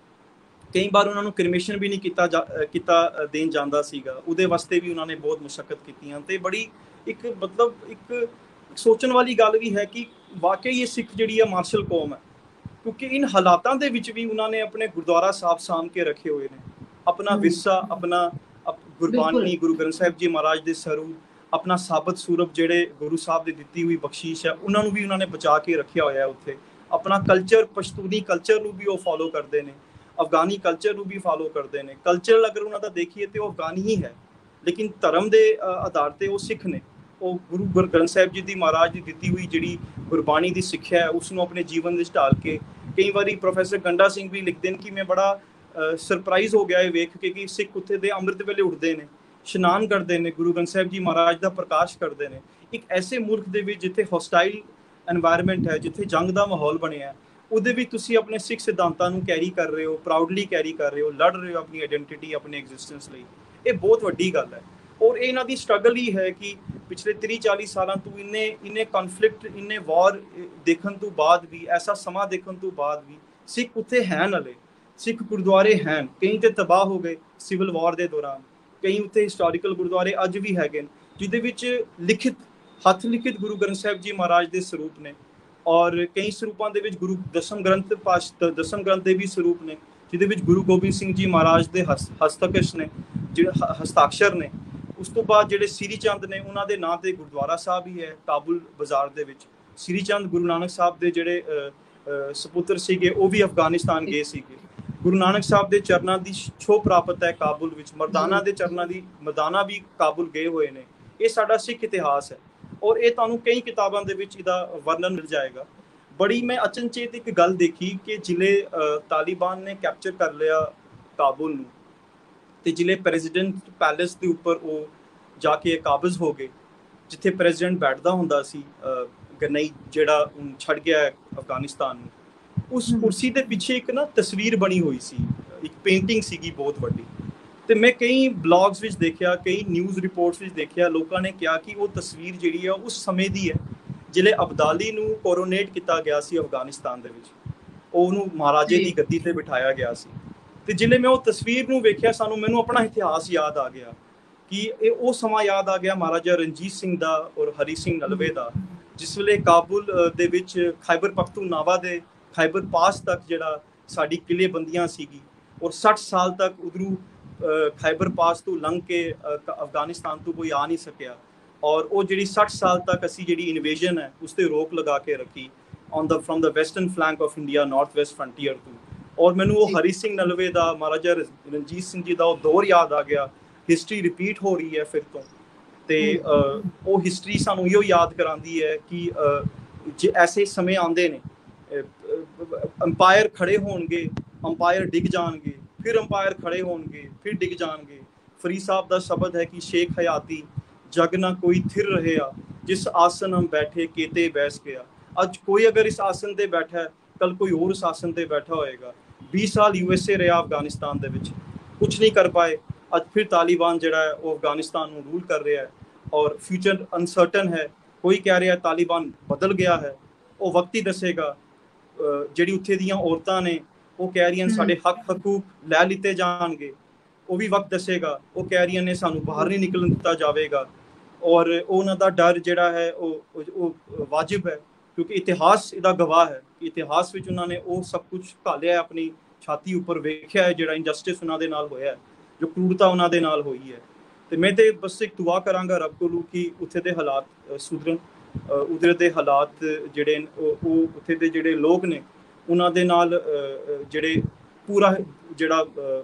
ਕਈ ਵਾਰ ਉਹਨਾਂ ਨੂੰ ਕ੍ਰਿਮੇਸ਼ਨ ਵੀ ਨਹੀਂ ਕੀਤਾ ਕੀਤਾ ਦੇਣ ਜਾਂਦਾ ਸੀਗਾ, ਉਹਦੇ ਵਾਸਤੇ ਵੀ ਉਹਨਾਂ ਨੇ ਬਹੁਤ ਮੁਸ਼ੱਕਤ ਕੀਤੀਆਂ। ਤੇ ਬੜੀ ਇੱਕ ਮਤਲਬ ਇੱਕ ਸੋਚਣ ਵਾਲੀ ਗੱਲ ਵੀ ਹੈ ਕਿ ਵਾਕਈ ਇਹ ਸਿੱਖ ਜਿਹੜੀ ਆ ਮਾਰਸ਼ਲ ਕੌਮ ਹੈ, ਕਿਉਂਕਿ ਇਨ ਹਾਲਾਤਾਂ ਦੇ ਵਿੱਚ ਵੀ ਉਹਨਾਂ ਨੇ ਆਪਣੇ ਗੁਰਦੁਆਰਾ ਸਾਹਿਬ ਸਾਂਭ ਕੇ ਰੱਖੇ ਹੋਏ ਨੇ, ਆਪਣਾ ਵਿਰਸਾ, ਆਪਣਾ ਗੁਰਬਾਣੀ, ਗੁਰੂ ਗ੍ਰੰਥ ਸਾਹਿਬ ਜੀ ਮਹਾਰਾਜ ਦੇ ਸਰੂਪ, ਆਪਣਾ ਸਾਬਤ ਸੂਰਤ ਜਿਹੜੇ ਗੁਰੂ ਸਾਹਿਬ ਦੀ ਦਿੱਤੀ ਹੋਈ ਬਖਸ਼ੀਸ਼ ਹੈ ਉਹਨਾਂ ਨੂੰ ਵੀ ਉਹਨਾਂ ਨੇ ਬਚਾ ਕੇ ਰੱਖਿਆ ਹੋਇਆ ਉੱਥੇ। ਆਪਣਾ ਕਲਚਰ, ਪਸ਼ਤੂਨੀ ਕਲਚਰ ਨੂੰ ਵੀ ਉਹ ਫੋਲੋ ਕਰਦੇ ਨੇ, ਅਫਗਾਨੀ ਕਲਚਰ ਨੂੰ ਵੀ ਫੋਲੋ ਕਰਦੇ ਨੇ। ਕਲਚਰ ਅਗਰ ਉਹਨਾਂ ਦਾ ਦੇਖੀਏ ਤੇ ਉਹ ਅਫਗਾਨੀ ਹੀ ਹੈ, ਲੇਕਿਨ ਧਰਮ ਦੇ ਆਧਾਰ ਤੇ ਉਹ ਸਿੱਖ ਨੇ। ਉਹ ਗੁਰੂ ਗ੍ਰੰਥ ਸਾਹਿਬ ਜੀ ਦੀ ਮਹਾਰਾਜ ਦੀ ਦਿੱਤੀ ਹੋਈ ਜਿਹੜੀ ਗੁਰਬਾਣੀ ਦੀ ਸਿੱਖਿਆ ਹੈ ਉਸ ਨੂੰ ਆਪਣੇ ਜੀਵਨ ਵਿੱਚ ਢਾਲ ਕੇ, ਕਈ ਵਾਰੀ ਪ੍ਰੋਫੈਸਰ ਗੰਡਾ ਸਿੰਘ ਵੀ ਲਿਖਦੇ ਨੇ ਕਿ ਮੈਂ ਬੜਾ ਸਰਪ੍ਰਾਈਜ਼ ਹੋ ਗਿਆ ਇਹ ਵੇਖ ਕੇ ਕਿ ਸਿੱਖ ਉੱਥੇ ਦੇ ਅੰਮ੍ਰਿਤ ਵੇਲੇ ਉੱਠਦੇ ਨੇ, ਇਸ਼ਨਾਨ ਕਰਦੇ ਨੇ, ਗੁਰੂ ਗ੍ਰੰਥ ਸਾਹਿਬ ਜੀ ਮਹਾਰਾਜ ਦਾ ਪ੍ਰਕਾਸ਼ ਕਰਦੇ ਨੇ। ਇੱਕ ਐਸੇ ਮੁਲਕ ਦੇ ਵਿੱਚ ਜਿੱਥੇ ਹੋਸਟਾਈਲ ਐਨਵਾਇਰਨਮੈਂਟ ਹੈ, ਜਿੱਥੇ ਜੰਗ ਦਾ ਮਾਹੌਲ ਬਣਿਆ, ਉਹਦੇ ਵਿੱਚ ਤੁਸੀਂ ਆਪਣੇ ਸਿੱਖ ਸਿਧਾਂਤਾਂ ਨੂੰ ਕੈਰੀ ਕਰ ਰਹੇ ਹੋ, ਪ੍ਰਾਊਡਲੀ ਕੈਰੀ ਕਰ ਰਹੇ ਹੋ, ਲੜ ਰਹੇ ਹੋ ਆਪਣੀ ਆਇਡੈਂਟੀਟੀ, ਆਪਣੇ ਐਗਜ਼ਿਸਟੈਂਸ ਲਈ। ਇਹ ਬਹੁਤ ਵੱਡੀ ਗੱਲ ਹੈ। ਔਰ ਇਹ ਇਹਨਾਂ ਦੀ ਸਟਰਗਲ ਹੀ ਹੈ ਕਿ ਪਿਛਲੇ ਤੀਹ ਚਾਲੀ ਸਾਲਾਂ ਤੋਂ ਇੰਨੇ ਇੰਨੇ ਕਨਫਲਿਕਟ, ਇੰਨੇ ਵਾਰ ਦੇਖਣ ਤੋਂ ਬਾਅਦ ਵੀ, ਐਸਾ ਸਮਾਂ ਦੇਖਣ ਤੋਂ ਬਾਅਦ ਵੀ ਸਿੱਖ ਉੱਥੇ ਹੈ ਨਾਲੇ, ਸਿੱਖ ਗੁਰਦੁਆਰੇ ਹਨ। ਕਈ ਤੇ ਤਬਾਹ ਹੋ ਗਏ ਸਿਵਲ ਵਾਰ ਦੇ ਦੌਰਾਨ, ਕਈ ਉੱਥੇ ਹਿਸਟੋਰੀਕਲ ਗੁਰਦੁਆਰੇ ਅੱਜ ਵੀ ਹੈਗੇ ਨੇ ਜਿਹਦੇ ਵਿੱਚ ਲਿਖਿਤ, ਹੱਥ ਲਿਖਿਤ ਗੁਰੂ ਗ੍ਰੰਥ ਸਾਹਿਬ ਜੀ ਮਹਾਰਾਜ ਦੇ ਸਰੂਪ ਨੇ, ਔਰ ਕਈ ਸਰੂਪਾਂ ਦੇ ਵਿੱਚ ਗੁਰੂ ਦਸਮ ਗ੍ਰੰਥ ਪਾਸ਼ ਦਸਮ ਗ੍ਰੰਥ ਦੇ ਵੀ ਸਰੂਪ ਨੇ ਜਿਹਦੇ ਵਿੱਚ ਗੁਰੂ ਗੋਬਿੰਦ ਸਿੰਘ ਜੀ ਮਹਾਰਾਜ ਦੇ ਹਸਤਕਸ਼ ਨੇ, ਜਿਹੜੇ ਹਸਤਾਕਸ਼ਰ ਨੇ। ਉਸ ਤੋਂ ਬਾਅਦ ਜਿਹੜੇ ਸ੍ਰੀ ਚੰਦ ਨੇ ਉਹਨਾਂ ਦੇ ਨਾਂ ਤੇ ਗੁਰਦੁਆਰਾ ਸਾਹਿਬ ਹੀ ਹੈ ਕਾਬੁਲ ਬਾਜ਼ਾਰ ਦੇ ਵਿੱਚ। ਸ੍ਰੀ ਚੰਦ ਗੁਰੂ ਨਾਨਕ ਸਾਹਿਬ ਦੇ ਜਿਹੜੇ ਸਪੁੱਤਰ ਸੀਗੇ ਉਹ ਵੀ ਅਫਗਾਨਿਸਤਾਨ ਗਏ ਸੀਗੇ। ਗੁਰੂ ਨਾਨਕ ਸਾਹਿਬ ਦੇ ਚਰਨਾਂ ਦੀ ਛੋਹ ਪ੍ਰਾਪਤ ਹੈ ਕਾਬੁਲ ਵਿੱਚ। ਮਰਦਾਨਾ ਦੇ ਚਰਨਾਂ ਦੀ ਮਰਦਾਨਾ ਵੀ ਕਾਬੁਲ ਗਏ ਹੋਏ ਨੇ। ਇਹ ਸਾਡਾ ਸਿੱਖ ਇਤਿਹਾਸ ਹੈ ਔਰ ਇਹ ਤੁਹਾਨੂੰ ਕਈ ਕਿਤਾਬਾਂ ਦੇ ਵਿੱਚ ਇਹਦਾ ਵਰਣਨ ਮਿਲ ਜਾਏਗਾ। ਬੜੀ ਮੈਂ ਅਚਨਚੇਤ ਇੱਕ ਗੱਲ ਦੇਖੀ ਕਿ ਜ਼ਿਲ੍ਹੇ ਤਾਲਿਬਾਨ ਨੇ ਕੈਪਚਰ ਕਰ ਲਿਆ ਕਾਬੁਲ ਨੂੰ, ਤੇ ਜ਼ਿਲ੍ਹੇ ਪ੍ਰੈਜ਼ੀਡੈਂਟ ਪੈਲੇਸ ਦੇ ਉੱਪਰ ਉਹ ਜਾ ਕੇ ਕਾਬਜ਼ ਹੋ ਗਏ, ਜਿੱਥੇ ਪ੍ਰੈਜ਼ੀਡੈਂਟ ਬੈਠਦਾ ਹੁੰਦਾ ਸੀ ਗਨਈ, ਜਿਹੜਾ ਹੁਣ ਛੱਡ ਗਿਆ ਹੈ ਅਫਗਾਨਿਸਤਾਨ ਨੂੰ। ਉਸ ਕੁਰਸੀ ਦੇ ਪਿੱਛੇ ਇੱਕ ਨਾ ਤਸਵੀਰ ਬਣੀ ਹੋਈ ਸੀ, ਇੱਕ ਪੇਂਟਿੰਗ ਸੀਗੀ ਬਹੁਤ ਵੱਡੀ। ਤੇ ਮੈਂ ਕਈ ਬਲੌਗਸ ਵਿੱਚ ਦੇਖਿਆ, ਕਈ ਨਿਊਜ਼ ਰਿਪੋਰਟਸ ਵਿੱਚ ਦੇਖਿਆ, ਲੋਕਾਂ ਨੇ ਕਿਹਾ ਕਿ ਉਹ ਤਸਵੀਰ ਜਿਹੜੀ ਹੈ ਉਸ ਸਮੇਂ ਦੀ ਹੈ ਜਿਹੜੇ ਅਬਦਾਲੀ ਨੂੰ ਕੋਰੋਨੇਟ ਕੀਤਾ ਗਿਆ ਸੀ ਅਫਗਾਨਿਸਤਾਨ ਦੇ ਵਿੱਚ, ਉਹਨੂੰ ਮਹਾਰਾਜੇ ਦੀ ਗੱਦੀ ਤੇ ਬਿਠਾਇਆ ਗਿਆ ਸੀ। ਤੇ ਜਿਵੇਂ ਮੈਂ ਉਹ ਤਸਵੀਰ ਨੂੰ ਵੇਖਿਆ, ਸਾਨੂੰ ਮੈਨੂੰ ਆਪਣਾ ਇਤਿਹਾਸ ਯਾਦ ਆ ਗਿਆ ਕਿ ਇਹ ਉਹ ਸਮਾਂ ਯਾਦ ਆ ਗਿਆ ਮਹਾਰਾਜਾ ਰਣਜੀਤ ਸਿੰਘ ਦਾ ਔਰ ਹਰੀ ਸਿੰਘ ਨਲਵੇ ਦਾ, ਜਿਸ ਵੇਲੇ ਕਾਬੁਲ ਦੇ ਵਿੱਚ ਖੈਬਰ ਪਖਤੂਨਖਵਾ ਦੇ ਖੈਬਰ ਪਾਸ ਤੱਕ ਜਿਹੜਾ ਸਾਡੀ ਕਿਲ੍ਹੇਬੰਦੀਆਂ ਸੀਗੀ, ਔਰ ਸੱਠ ਸਾਲ ਤੱਕ ਉਧਰੋਂ ਖੈਬਰ ਪਾਸ ਤੋਂ ਲੰਘ ਕੇ ਅਫਗਾਨਿਸਤਾਨ ਤੋਂ ਕੋਈ ਆ ਨਹੀਂ ਸਕਿਆ। ਔਰ ਉਹ ਜਿਹੜੀ ਸੱਠ ਸਾਲ ਤੱਕ ਅਸੀਂ ਜਿਹੜੀ ਇਨਵੇਜਨ ਹੈ ਉਸ 'ਤੇ ਰੋਕ ਲਗਾ ਕੇ ਰੱਖੀ on the from the western flank of India, North West Frontier ਤੋਂ। ਔਰ ਮੈਨੂੰ ਉਹ ਹਰੀ ਸਿੰਘ ਨਲਵੇ ਦਾ, ਮਹਾਰਾਜਾ ਰਣਜੀਤ ਸਿੰਘ ਜੀ ਦਾ ਉਹ ਦੌਰ ਯਾਦ ਆ ਗਿਆ। ਹਿਸਟਰੀ ਰਿਪੀਟ ਹੋ ਰਹੀ ਹੈ ਫਿਰ ਤੋਂ, ਤੇ ਉਹ ਹਿਸਟਰੀ ਸਾਨੂੰ ਇਹੋ ਯਾਦ ਕਰਾਉਂਦੀ ਹੈ ਕਿ ਜੇ ਐਸੇ ਸਮੇਂ ਆਉਂਦੇ ਨੇ, ਅੰਪਾਇਰ ਖੜੇ ਹੋਣਗੇ, ਅੰਪਾਇਰ ਡਿੱਗ ਜਾਣਗੇ, ਫਿਰ ਅੰਪਾਇਰ ਖੜੇ ਹੋਣਗੇ, ਫਿਰ ਡਿੱਗ ਜਾਣਗੇ। ਫਰੀਦ ਸਾਹਿਬ ਦਾ ਸ਼ਬਦ ਹੈ ਕਿ ਸ਼ੇਖ ਹਯਾਤੀ ਜਗ ਨਾ ਕੋਈ ਥਿਰ ਰਹਿਆ, ਜਿਸ ਆਸਨ ਹਮ ਬੈਠੇ ਕੇਤੇ ਬੈਸ ਗਿਆ। ਅੱਜ ਕੋਈ ਅਗਰ ਇਸ ਆਸਨ ਤੇ ਬੈਠਾ ਹੈ, ਕੱਲ ਕੋਈ ਹੋਰ ਇਸ ਆਸਨ ਤੇ ਬੈਠਾ ਹੋਏਗਾ। ਵੀਹ ਸਾਲ ਯੂ ਐਸ ਏ ਰਿਹਾ ਅਫਗਾਨਿਸਤਾਨ ਦੇ ਵਿੱਚ, ਕੁਛ ਨਹੀਂ ਕਰ ਪਾਏ। ਅੱਜ ਫਿਰ ਤਾਲਿਬਾਨ ਜਿਹੜਾ ਹੈ ਉਹ ਅਫਗਾਨਿਸਤਾਨ ਨੂੰ ਰੂਲ ਕਰ ਰਿਹਾ ਹੈ ਔਰ ਫਿਊਚਰ ਅਨਸਰਟਨ ਹੈ। ਕੋਈ ਕਹਿ ਰਿਹਾ ਤਾਲਿਬਾਨ ਬਦਲ ਗਿਆ ਹੈ, ਉਹ ਵਕਤ ਹੀ ਦੱਸੇਗਾ। ਜਿਹੜੀ ਉੱਥੇ ਦੀਆਂ ਔਰਤਾਂ ਨੇ ਉਹ ਕਹਿ ਰਹੀਆਂ ਸਾਡੇ ਹੱਕ ਹਕੂਕ ਲੈ ਲਿੱਤੇ ਜਾਣਗੇ, ਉਹ ਵੀ ਵਕਤ ਦੱਸੇਗਾ। ਉਹ ਕਹਿ ਰਹੀਆਂ ਨੇ ਸਾਨੂੰ ਬਾਹਰ ਨਹੀਂ ਨਿਕਲਣ ਦਿੱਤਾ ਜਾਵੇਗਾ, ਔਰ ਉਹਨਾਂ ਦਾ ਡਰ ਜਿਹੜਾ ਹੈ ਉਹ ਉਹ ਵਾਜਿਬ ਹੈ, ਕਿਉਂਕਿ ਇਤਿਹਾਸ ਇਹਦਾ ਗਵਾਹ ਹੈ। ਇਤਿਹਾਸ ਵਿੱਚ ਉਹਨਾਂ ਨੇ ਉਹ ਸਭ ਕੁਝ ਘਾਲਿਆ ਆਪਣੀ ਛਾਤੀ ਉੱਪਰ, ਵੇਖਿਆ ਹੈ ਜਿਹੜਾ ਇੰਜਸਟਿਸ ਉਹਨਾਂ ਦੇ ਨਾਲ ਹੋਇਆ, ਜੋ ਕਰੂਰਤਾ ਉਹਨਾਂ ਦੇ ਨਾਲ ਹੋਈ ਹੈ। ਤੇ ਮੈਂ ਤੇ ਬਸ ਇੱਕ ਦੁਆ ਕਰਾਂਗਾ ਰੱਬ ਕੋਲੋਂ ਕਿ ਉੱਥੇ ਦੇ ਹਾਲਾਤ ਸੁਧਰਨ, ਉਧਰ ਦੇ ਹਾਲਾਤ ਜਿਹੜੇ ਉਹ ਉੱਥੇ ਦੇ ਜਿਹੜੇ ਲੋਕ ਨੇ ਉਹਨਾਂ ਦੇ ਨਾਲ ਜਿਹੜੇ ਪੂਰਾ ਜਿਹੜਾ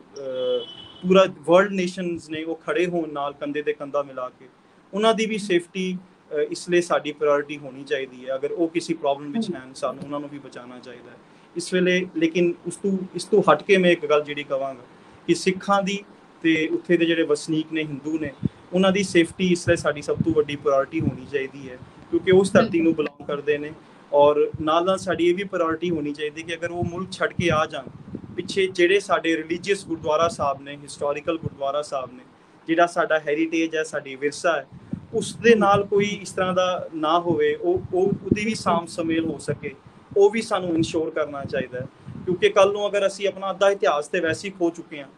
ਪੂਰਾ ਵਰਲਡ ਨੇਸ਼ਨਸ ਨੇ ਉਹ ਖੜੇ ਹੋਣ ਨਾਲ ਕੰਧੇ ਤੇ ਕੰਧਾ ਮਿਲਾ ਕੇ, ਉਹਨਾਂ ਦੀ ਵੀ ਸੇਫਟੀ ਇਸ ਲਈ ਸਾਡੀ ਪ੍ਰਾਇੋਰਟੀ ਹੋਣੀ ਚਾਹੀਦੀ ਹੈ। ਅਗਰ ਉਹ ਕਿਸੇ ਪ੍ਰੋਬਲਮ ਵਿੱਚ ਹਨ, ਸਾਨੂੰ ਉਹਨਾਂ ਨੂੰ ਵੀ ਬਚਾਉਣਾ ਚਾਹੀਦਾ ਹੈ ਇਸ ਵੇਲੇ। ਲੇਕਿਨ ਉਸ ਤੋਂ ਇਸ ਤੋਂ ਹਟ ਕੇ ਮੈਂ ਇੱਕ ਗੱਲ ਜਿਹੜੀ ਕਹਾਂਗਾ ਕਿ ਸਿੱਖਾਂ ਦੀ ਤੇ ਉੱਥੇ ਦੇ ਜਿਹੜੇ ਵਸਨੀਕ ਨੇ, ਹਿੰਦੂ ਨੇ, ਉਹਨਾਂ ਦੀ ਸੇਫਟੀ ਇਸ ਲਈ ਸਾਡੀ ਸਭ ਤੋਂ ਵੱਡੀ ਪ੍ਰਾਇੋਰਟੀ ਹੋਣੀ ਚਾਹੀਦੀ ਹੈ, ਕਿਉਂਕਿ ਉਸ ਧਰਤੀ ਨੂੰ ਬਿਲੋਂਗ ਕਰਦੇ ਨੇ। ਔਰ ਨਾਲ ਨਾਲ ਸਾਡੀ ਇਹ ਵੀ ਪ੍ਰਾਇੋਰਟੀ ਹੋਣੀ ਚਾਹੀਦੀ ਕਿ ਅਗਰ ਉਹ ਮੁਲਕ ਛੱਡ ਕੇ ਆ ਜਾਣ, ਪਿੱਛੇ ਜਿਹੜੇ ਸਾਡੇ ਰਿਲੀਜੀਅਸ ਗੁਰਦੁਆਰਾ ਸਾਹਿਬ ਨੇ, ਹਿਸਟੋਰੀਕਲ ਗੁਰਦੁਆਰਾ ਸਾਹਿਬ ਨੇ, ਜਿਹੜਾ ਸਾਡਾ ਹੈਰੀਟੇਜ ਹੈ, ਸਾਡੀ ਵਿਰਸਾ ਹੈ, ਉਸ ਦੇ ਨਾਲ ਕੋਈ ਇਸ ਤਰ੍ਹਾਂ ਦਾ ਨਾ ਹੋਵੇ, ਉਹ ਉਹ ਉਹਦੀ ਵੀ ਸਾਂਭ ਸਮੇਲ ਹੋ ਸਕੇ, ਉਹ ਵੀ ਸਾਨੂੰ ਇਨਸ਼ੋਰ ਕਰਨਾ ਚਾਹੀਦਾ ਹੈ। ਕਿਉਂਕਿ ਕੱਲ ਨੂੰ ਅਗਰ ਅਸੀਂ ਆਪਣਾ ਅੱਧਾ ਇਤਿਹਾਸ ਤੇ ਵੈਸੇ ਹੀ ਖੋ ਚੁੱਕੇ ਹਾਂ।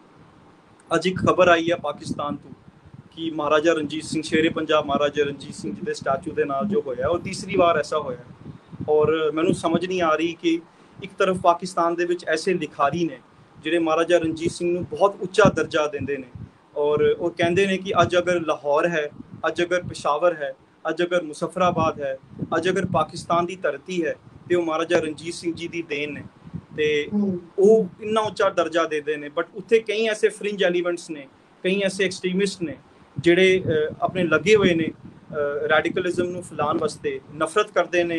ਅੱਜ ਇੱਕ ਖਬਰ ਆਈ ਹੈ ਪਾਕਿਸਤਾਨ ਤੋਂ ਕਿ ਮਹਾਰਾਜਾ ਰਣਜੀਤ ਸਿੰਘ, ਸ਼ੇਰੇ ਪੰਜਾਬ ਮਹਾਰਾਜਾ ਰਣਜੀਤ ਸਿੰਘ ਜੀ ਦੇ ਸਟੈਚੂ ਦੇ ਨਾਲ ਜੋ ਹੋਇਆ, ਉਹ ਤੀਸਰੀ ਵਾਰ ਐਸਾ ਹੋਇਆ। ਔਰ ਮੈਨੂੰ ਸਮਝ ਨਹੀਂ ਆ ਰਹੀ ਕਿ ਇੱਕ ਤਰਫ ਪਾਕਿਸਤਾਨ ਦੇ ਵਿੱਚ ਐਸੇ ਲਿਖਾਰੀ ਨੇ ਜਿਹੜੇ ਮਹਾਰਾਜਾ ਰਣਜੀਤ ਸਿੰਘ ਨੂੰ ਬਹੁਤ ਉੱਚਾ ਦਰਜਾ ਦਿੰਦੇ ਨੇ, ਔਰ ਉਹ ਕਹਿੰਦੇ ਨੇ ਕਿ ਅੱਜ ਅਗਰ ਲਾਹੌਰ ਹੈ, ਅੱਜ ਅਗਰ ਪਿਸ਼ਾਵਰ ਹੈ, ਅੱਜ ਅਗਰ ਮੁਜ਼ੱਫਰਾਬਾਦ ਹੈ, ਅੱਜ ਅਗਰ ਪਾਕਿਸਤਾਨ ਦੀ ਧਰਤੀ ਹੈ, ਤੇ ਉਹ ਮਹਾਰਾਜਾ ਰਣਜੀਤ ਸਿੰਘ ਜੀ ਦੀ ਦੇਣ ਨੇ, ਤੇ ਉਹ ਇੰਨਾ ਉੱਚਾ ਦਰਜਾ ਦਿੰਦੇ ਨੇ। ਬਟ ਉੱਥੇ ਕਈ ਐਸੇ ਫਰਿੰਜ ਐਲੀਮੈਂਟਸ ਨੇ, ਕਈ ਐਸੇ ਐਕਸਟ੍ਰੀਮਿਸਟ ਨੇ ਜਿਹੜੇ ਆਪਣੇ ਲੱਗੇ ਹੋਏ ਨੇ ਰੈਡੀਕਲਿਜ਼ਮ ਨੂੰ ਫੈਲਾਉਣ ਵਾਸਤੇ, ਨਫ਼ਰਤ ਕਰਦੇ ਨੇ।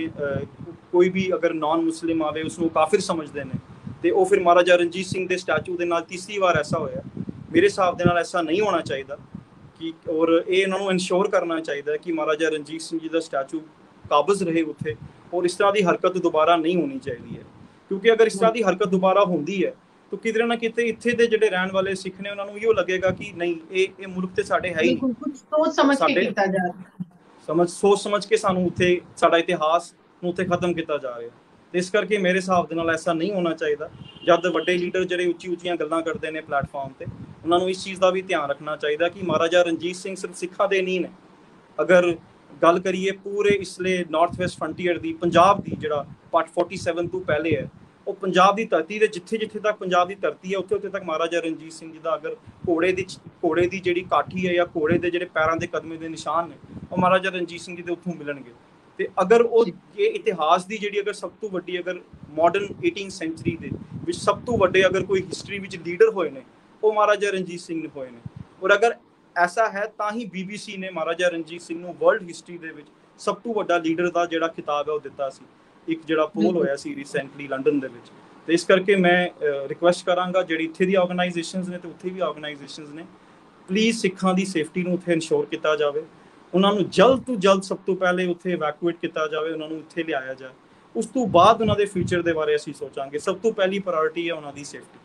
ਕੋਈ ਵੀ ਅਗਰ ਨਾਨ ਮੁਸਲਿਮ ਆਵੇ ਉਸਨੂੰ ਕਾਫਿਰ ਸਮਝਦੇ ਨੇ, ਤੇ ਉਹ ਫਿਰ ਮਹਾਰਾਜਾ ਰਣਜੀਤ ਸਿੰਘ ਦੇ ਸਟੈਚੂ ਦੇ ਨਾਲ ਤੀਸਰੀ ਵਾਰ ਐਸਾ ਹੋਇਆ। ਮੇਰੇ ਹਿਸਾਬ ਦੇ ਨਾਲ ਐਸਾ ਨਹੀਂ ਹੋਣਾ ਚਾਹੀਦਾ ਕਿ, ਔਰ ਇਹ ਇਹਨਾਂ ਨੂੰ ਇਨਸ਼ੋਰ ਕਰਨਾ ਚਾਹੀਦਾ ਕਿ ਮਹਾਰਾਜਾ ਰਣਜੀਤ ਸਿੰਘ ਜੀ ਦਾ ਸਟੈਚੂ ਕਾਬਜ਼ ਰਹੇ ਉੱਥੇ, ਔਰ ਇਸ ਤਰ੍ਹਾਂ ਦੀ ਹਰਕਤ ਦੁਬਾਰਾ ਨਹੀਂ ਹੋਣੀ ਚਾਹੀਦੀ ਹੈ। ਕਿਉਂਕਿ ਅਗਰ ਇਸ ਤਰ੍ਹਾਂ ਦੀ ਹਰਕਤ ਦੁਬਾਰਾ ਹੁੰਦੀ ਹੈ ਤਾਂ ਕਿਧਰੇ ਨਾ ਕਿਤੇ ਇੱਥੇ ਦੇ ਜਿਹੜੇ ਰਹਿਣ ਵਾਲੇ ਸਿੱਖ ਨੇ, ਉਹਨਾਂ ਨੂੰ ਇਹੋ ਲੱਗੇਗਾ ਕਿ ਨਹੀਂ, ਇਹ ਇਹ ਮੁਲਕ ਤੇ ਸਾਡੇ ਹੈ ਹੀ ਨਹੀਂ। ਸੋਚ ਸਮਝ ਕੇ ਕੀਤਾ ਜਾ ਰਿਹਾ, ਸਮਝ ਸੋਚ ਸਮਝ ਕੇ ਸਾਨੂੰ ਉੱਥੇ ਸਾਡਾ ਇਤਿਹਾਸ ਨੂੰ ਉੱਥੇ ਖਤਮ ਕੀਤਾ ਜਾ ਰਿਹਾ। ਤੇ ਇਸ ਕਰਕੇ ਮੇਰੇ ਹਿਸਾਬ ਦੇ ਨਾਲ ਐਸਾ ਨਹੀਂ ਹੋਣਾ ਚਾਹੀਦਾ। ਜਦ ਵੱਡੇ ਲੀਡਰ ਜਿਹੜੇ ਉੱਚੀ ਉੱਚੀਆਂ ਗੱਲਾਂ ਕਰਦੇ ਨੇ ਪਲੇਟਫਾਰਮ ਤੇ, ਉਹਨਾਂ ਨੂੰ ਇਸ ਚੀਜ਼ ਦਾ ਵੀ ਧਿਆਨ ਰੱਖਣਾ ਚਾਹੀਦਾ ਕਿ ਮਹਾਰਾਜਾ ਰਣਜੀਤ ਸਿੰਘ ਸਿਰਫ ਸਿੱਖਾਂ ਦੇ ਨਹੀਂ ਨੇ। ਅਗਰ ਗੱਲ ਕਰੀਏ ਪੂਰੇ ਇਸਲੇ ਨਾਰਥ ਵੈਸਟ ਫਰੰਟੀਅਰ ਦੀ, ਪੰਜਾਬ ਦੀ, ਜਿਹੜਾ ਪਾਰਟ ਸੈਂਤਾਲੀ ਤੋਂ ਪਹਿਲੇ ਹੈ, ਉਹ ਪੰਜਾਬ ਦੀ ਧਰਤੀ ਦੇ ਜਿੱਥੇ ਜਿੱਥੇ ਤੱਕ ਪੰਜਾਬ ਦੀ ਧਰਤੀ ਹੈ, ਉੱਥੇ ਉੱਥੇ ਤੱਕ ਮਹਾਰਾਜਾ ਰਣਜੀਤ ਸਿੰਘ ਜੀ ਦਾ ਅਗਰ ਘੋੜੇ ਦੀ ਘੋੜੇ ਦੀ ਜਿਹੜੀ ਕਾਠੀ ਹੈ ਜਾਂ ਘੋੜੇ ਦੇ ਜਿਹੜੇ ਪੈਰਾਂ ਦੇ ਕਦਮੇ ਦੇ ਨਿਸ਼ਾਨ ਨੇ, ਉਹ ਮਹਾਰਾਜਾ ਰਣਜੀਤ ਸਿੰਘ ਜੀ ਦੇ ਉੱਥੋਂ ਮਿਲਣਗੇ। ਤੇ ਅਗਰ ਉਹ ਇਹ ਇਤਿਹਾਸ ਦੀ ਜਿਹੜੀ ਅਗਰ ਸਭ ਤੋਂ ਵੱਡੀ, ਅਗਰ ਮਾਡਰਨ ਏਟੀਨ ਸੈਂਚੁਰੀ ਦੇ ਵਿੱਚ ਸਭ ਤੋਂ ਵੱਡੇ ਅਗਰ ਕੋਈ ਹਿਸਟਰੀ ਵਿੱਚ ਲੀਡਰ ਹੋਏ ਨੇ, ਉਹ ਮਹਾਰਾਜਾ ਰਣਜੀਤ ਸਿੰਘ ਨੇ ਹੋਏ ਨੇ। ਔਰ ਅਗਰ ਐਸਾ ਹੈ ਤਾਂ ਹੀ ਬੀਬੀਸੀ ਨੇ ਮਹਾਰਾਜਾ ਰਣਜੀਤ ਸਿੰਘ ਨੂੰ ਵਰਲਡ ਹਿਸਟਰੀ ਦੇ ਵਿੱਚ ਸਭ ਤੋਂ ਵੱਡਾ ਲੀਡਰ ਦਾ ਜਿਹੜਾ ਖਿਤਾਬ ਹੈ ਉਹ ਦਿੱਤਾ ਸੀ। ਇੱਕ ਜਿਹੜਾ ਪੋਲ ਹੋਇਆ ਸੀ ਰੀਸੈਂਟਲੀ ਲੰਡਨ ਦੇ ਵਿੱਚ। ਤੇ ਇਸ ਕਰਕੇ ਮੈਂ ਰਿਕੁਐਸਟ ਕਰਾਂਗਾ ਜਿਹੜੀ ਇੱਥੇ ਦੀ ਆਰਗੇਨਾਈਜੇਸ਼ਨਸ ਨੇ ਤੇ ਉੱਥੇ ਵੀ ਆਰਗੇਨਾਈਜੇਸ਼ਨਸ ਨੇ, ਪਲੀਜ਼ ਸਿੱਖਾਂ ਦੀ ਸੇਫਟੀ ਨੂੰ ਉੱਥੇ ਇਨਸ਼ੋਰ ਕੀਤਾ ਜਾਵੇ। ਉਹਨਾਂ ਨੂੰ ਜਲਦ ਤੋਂ ਜਲਦ ਸਭ ਤੋਂ ਪਹਿਲੇ ਉੱਥੇ ਇਵੈਕੂਏਟ ਕੀਤਾ ਜਾਵੇ, ਉਹਨਾਂ ਨੂੰ ਇੱਥੇ ਲਿਆਇਆ ਜਾਏ। ਉਸ ਤੋਂ ਬਾਅਦ ਉਹਨਾਂ ਦੇ ਫਿਊਚਰ ਦੇ ਬਾਰੇ ਅਸੀਂ ਸੋਚਾਂਗੇ। ਸਭ ਤੋਂ ਪਹਿਲੀ ਪ੍ਰਾਇੋਰਟੀ ਹੈ ਉਹਨਾਂ ਦੀ ਸੇਫਟੀ।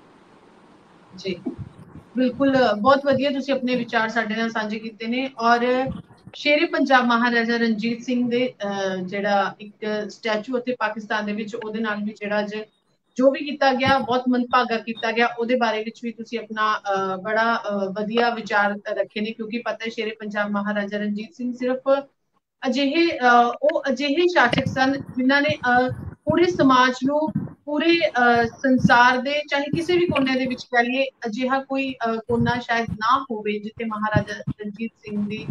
ਜੀ ਬਿਲਕੁਲ, ਬਹੁਤ ਵਧੀਆ ਤੁਸੀਂ ਆਪਣੇ ਵਿਚਾਰ ਸਾਡੇ ਨਾਲ ਸਾਂਝੇ ਕੀਤੇ ਨੇ। ਔਰ ਸ਼ੇਰੇ ਪੰਜਾਬ ਮਹਾਰਾਜਾ ਰਣਜੀਤ ਸਿੰਘ ਦੇ ਜਿਹੜਾ ਇੱਕ ਸਟੈਚੂ ਉੱਥੇ ਪਾਕਿਸਤਾਨ ਦੇ ਵਿੱਚ, ਉਹਦੇ ਨਾਲ ਵੀ ਜਿਹੜਾ ਅੱਜ ਜੋ ਵੀ ਕੀਤਾ ਗਿਆ ਬਹੁਤ ਮੰਦਭਾਗਾ ਕੀਤਾ ਗਿਆ, ਉਹਦੇ ਬਾਰੇ ਵਿੱਚ ਵੀ ਤੁਸੀਂ ਆਪਣਾ ਬੜਾ ਵਧੀਆ ਵਿਚਾਰ ਰੱਖੇ ਨੇ। ਕਿਉਂਕਿ ਪਤਾ ਹੈ ਸ਼ੇਰੇ ਪੰਜਾਬ ਮਹਾਰਾਜਾ ਰਣਜੀਤ ਸਿੰਘ ਸਿਰਫ ਅਜਿਹੇ ਉਹ ਅਜਿਹੇ ਸ਼ਾਸਕ ਸਨ ਜਿਨ੍ਹਾਂ ਨੇ ਪੂਰੇ ਸਮਾਜ ਨੂੰ, ਪੂਰੇ ਸੰਸਾਰ ਦੇ ਚਾਹੇ ਕਿਸੇ ਵੀ ਕੋਨੇ ਦੇ ਵਿੱਚ ਕਹਿ ਲਈਏ, ਅਜਿਹਾ ਕੋਈ ਕੋਨਾ ਸ਼ਾਇਦ ਨਾ ਹੋਵੇ ਜਿੱਥੇ ਮਹਾਰਾਜਾ ਰਣਜੀਤ ਸਿੰਘ ਦੀ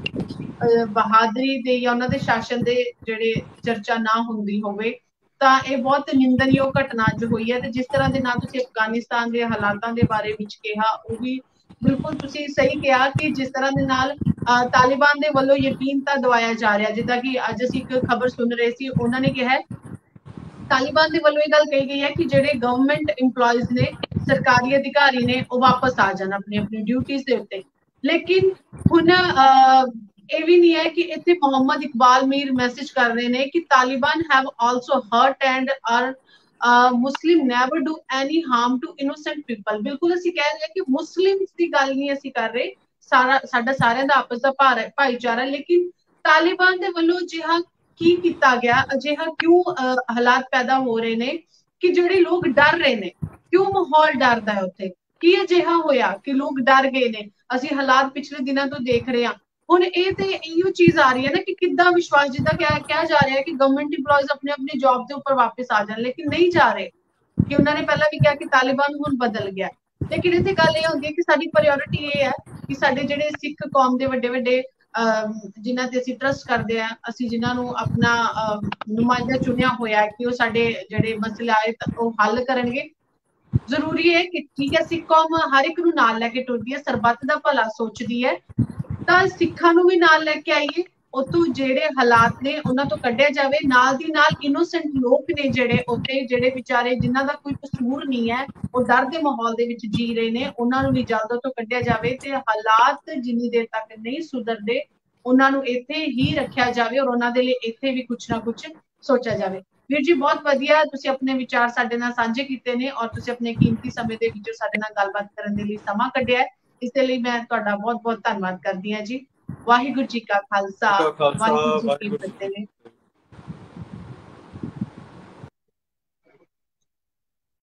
ਬਹਾਦਰੀ ਦੇ ਜਾਂ ਉਹਨਾਂ ਦੇ ਸ਼ਾਸਨ ਦੇ ਜਿਹੜੇ ਚਰਚਾ ਨਾ ਹੁੰਦੀ ਹੋਵੇ। ਤਾਂ ਇਹ ਬਹੁਤ ਨਿੰਦਣਯੋਗ ਘਟਨਾ ਅੱਜ ਹੋਈ ਹੈ। ਤੇ ਜਿਸ ਤਰ੍ਹਾਂ ਦੇ ਨਾਲ ਤੁਸੀਂ ਅਫਗਾਨਿਸਤਾਨ ਦੇ ਹਾਲਾਤਾਂ ਦੇ ਬਾਰੇ ਵਿੱਚ ਕਿਹਾ, ਉਹ ਵੀ ਬਿਲਕੁਲ ਤੁਸੀਂ ਸਹੀ ਕਿਹਾ ਕਿ ਜਿਸ ਤਰ੍ਹਾਂ ਦੇ ਨਾਲ ਤਾਲਿਬਾਨ ਦੇ ਵੱਲੋਂ ਯਕੀਨ ਤਾਂ ਦਵਾਇਆ ਜਾ ਰਿਹਾ, ਜਿੱਦਾਂ ਕਿ ਅੱਜ ਅਸੀਂ ਇੱਕ ਖਬਰ ਸੁਣ ਰਹੇ ਸੀ, ਉਹਨਾਂ ਨੇ ਕਿਹਾ ਤਾਲਿਬਾਨ ਦੇ ਵੱਲੋਂ ਇਹ ਗੱਲ ਕਹੀ ਗਈ ਹੈ ਕਿ ਜਿਹੜੇ ਗਵਰਨਮੈਂਟ ਇੰਪਲੋਇਜ਼ ਨੇ, ਸਰਕਾਰੀ ਅਧਿਕਾਰੀ ਨੇ, ਉਹ ਵਾਪਸ ਆ ਜਾਣ ਆਪਣੀ ਆਪਣੀ ਡਿਊਟੀਜ਼ ਦੇ ਉੱਤੇ। ਲੇਕਿਨ ਹੁਣ ਇਹ ਵੀ ਨਹੀਂ ਹੈ ਕਿ ਇੱਥੇ ਮੁਹੰਮਦ ਇਕਬਾਲ ਮੀਰ ਮੈਸੇਜ ਕਰ ਰਹੇ ਨੇ ਕਿ Taliban have also hurt and are Muslim never do any harm to innocent people. ਬਿਲਕੁਲ ਅਸੀਂ ਕਹਿ ਰਹੇ ਹਾਂ ਕਿ ਮੁਸਲਿਮ ਦੀ ਗੱਲ ਨਹੀਂ ਅਸੀਂ ਕਰ ਰਹੇ, ਸਾਰਾ ਸਾਡਾ ਸਾਰਿਆਂ ਦਾ ਆਪਸ ਦਾ ਭਾਈਚਾਰਾ। ਲੇਕਿਨ ਤਾਲਿਬਾਨ ਦੇ ਵੱਲੋਂ ਜਿਹਾ ਕੀ ਕੀਤਾ ਗਿਆ, ਅਜਿਹਾ ਕਿਉਂ ਹਾਲਾਤ ਪੈਦਾ ਹੋ ਰਹੇ ਨੇ ਕਿ ਜਿਹੜੇ ਲੋਕ ਡਰ ਰਹੇ ਨੇ, ਕਿਉਂ ਮਾਹੌਲ ਡਰਦਾ ਹੈ ਉੱਥੇ, ਕੀ ਅਜਿਹਾ ਹੋਇਆ ਕਿ ਲੋਕ ਡਰ ਗਏ ਨੇ? ਅਸੀਂ ਹਾਲਾਤ ਪਿਛਲੇ ਦਿਨਾਂ ਤੋਂ ਦੇਖ ਰਹੇ ਹਾਂ। ਹੁਣ ਇਹ ਤੇ ਇਹੋ ਚੀਜ਼ ਆ ਰਹੀ ਹੈ ਨਾ ਕਿ ਕਿੱਦਾਂ ਵਿਸ਼ਵਾਸ, ਜਿੱਦਾਂ ਕਿਹਾ ਕਿਹਾ ਜਾ ਰਿਹਾ ਹੈ ਕਿ ਗਵਰਨਮੈਂਟ ਇੰਪਲੋਇਜ਼ ਆਪਣੇ ਆਪਣੀ ਜੌਬ ਦੇ ਉੱਪਰ ਵਾਪਸ ਆ ਜਾਣ, ਲੇਕਿਨ ਨਹੀਂ ਜਾ ਰਹੇ। ਕਿ ਉਹਨਾਂ ਨੇ ਪਹਿਲਾਂ ਵੀ ਕਿਹਾ ਕਿ ਤਾਲਿਬਾਨ ਹੁਣ ਬਦਲ ਗਿਆ, ਲੇਕਿਨ ਇੱਥੇ ਗੱਲ ਇਹ ਹੁੰਦੀ ਹੈ ਕਿ ਸਾਡੀ ਪ੍ਰਾਇੋਰਟੀ ਇਹ ਹੈ ਕਿ ਸਾਡੇ ਜਿਹੜੇ ਸਿੱਖ ਕੌਮ ਦੇ ਵੱਡੇ ਵੱਡੇ ਜਿਨ੍ਹਾਂ ਤੇ ਅਸੀਂ ਟਰਸਟ ਕਰਦੇ ਆ, ਅਸੀਂ ਜਿਨ੍ਹਾਂ ਨੂੰ ਆਪਣਾ ਨੁਮਾਇੰਦਾ ਚੁਣਿਆ ਹੋਇਆ ਕਿ ਉਹ ਸਾਡੇ ਜਿਹੜੇ ਮਸਲੇ ਆਏ ਉਹ ਹੱਲ ਕਰਨਗੇ। ਜ਼ਰੂਰੀ ਹੈ ਕਿ ਠੀਕ ਹੈ ਸਿੱਖ ਕੌਮ ਹਰ ਇੱਕ ਨੂੰ ਨਾਲ ਲੈ ਕੇ ਟੁਰਦੀ ਹੈ, ਸਰਬੱਤ ਦਾ ਭਲਾ ਸੋਚਦੀ ਹੈ, ਤਾਂ ਸਿੱਖਾਂ ਨੂੰ ਵੀ ਨਾਲ ਲੈ ਕੇ ਆਈਏ। ਉਤੋਂ ਜਿਹੜੇ ਹਾਲਾਤ ਨੇ ਉਹਨਾਂ ਤੋਂ ਕੱਢਿਆ ਜਾਵੇ। ਨਾਲ ਦੀ ਨਾਲ ਇਨੋਸੈਂਟ ਲੋਕ ਨੇ ਜਿਹੜੇ ਉੱਥੇ, ਜਿਹੜੇ ਵਿਚਾਰੇ ਜਿਨ੍ਹਾਂ ਦਾ ਕੋਈ ਕਸੂਰ ਨਹੀਂ ਹੈ, ਉਹ ਡਰ ਦੇ ਮਾਹੌਲ ਦੇ ਵਿੱਚ ਜੀ ਰਹੇ ਨੇ, ਉਹਨਾਂ ਨੂੰ ਵੀ ਜਲਦ ਤੋਂ ਕੱਢਿਆ ਜਾਵੇ ਤੇ ਹਾਲਾਤ ਜਿੰਨੀ ਦੇਰ ਤੱਕ ਨਹੀਂ ਸੁਧਰਦੇ ਉਹਨਾਂ ਨੂੰ ਇੱਥੇ ਹੀ ਰੱਖਿਆ ਜਾਵੇ ਔਰ ਉਹਨਾਂ ਦੇ ਲਈ ਇੱਥੇ ਵੀ ਕੁਛ ਨਾ ਕੁਛ ਸੋਚਿਆ ਜਾਵੇ। ਵੀਰ ਜੀ ਬਹੁਤ ਵਧੀਆ ਤੁਸੀਂ ਆਪਣੇ ਵਿਚਾਰ ਸਾਡੇ ਨਾਲ ਸਾਂਝੇ ਕੀਤੇ ਨੇ ਔਰ ਤੁਸੀਂ ਆਪਣੇ ਕੀਮਤੀ ਸਮੇਂ ਦੇ ਵਿੱਚੋਂ ਸਾਡੇ ਨਾਲ ਗੱਲਬਾਤ ਕਰਨ ਦੇ ਲਈ ਸਮਾਂ ਕੱਢਿਆ, ਇਸ ਦੇ ਲਈ ਮੈਂ ਤੁਹਾਡਾ ਬਹੁਤ ਬਹੁਤ ਧੰਨਵਾਦ ਕਰਦੀ ਹਾਂ ਜੀ। ਵਾਹਿਗੁਰੂ ਜੀ ਕਾ ਖਾਲਸਾ, ਵਾਹਿਗੁਰੂ ਜੀ ਕੀ ਫਤਿਹ।